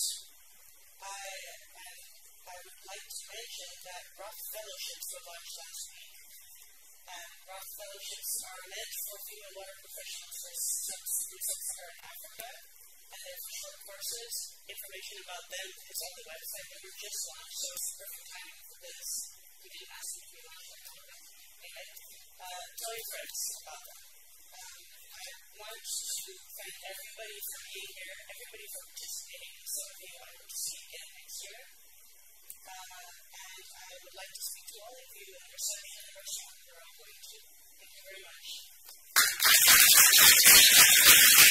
I would like to mention that Roth Fellowships were launched last week. And Roth Fellowships are meant for female water professionals from sub-Saharan Africa. And then for short courses, information about them is on the website that we're just launched, so it's perfect timing for this. We didn't ask them to be launched on the anyway, tell your friends about them. I want to thank everybody for being here, everybody for participating in some of you. I hope to see you again next year. And I would like to speak to all of you in the reception and the restaurant that we're all going to. Thank you very much.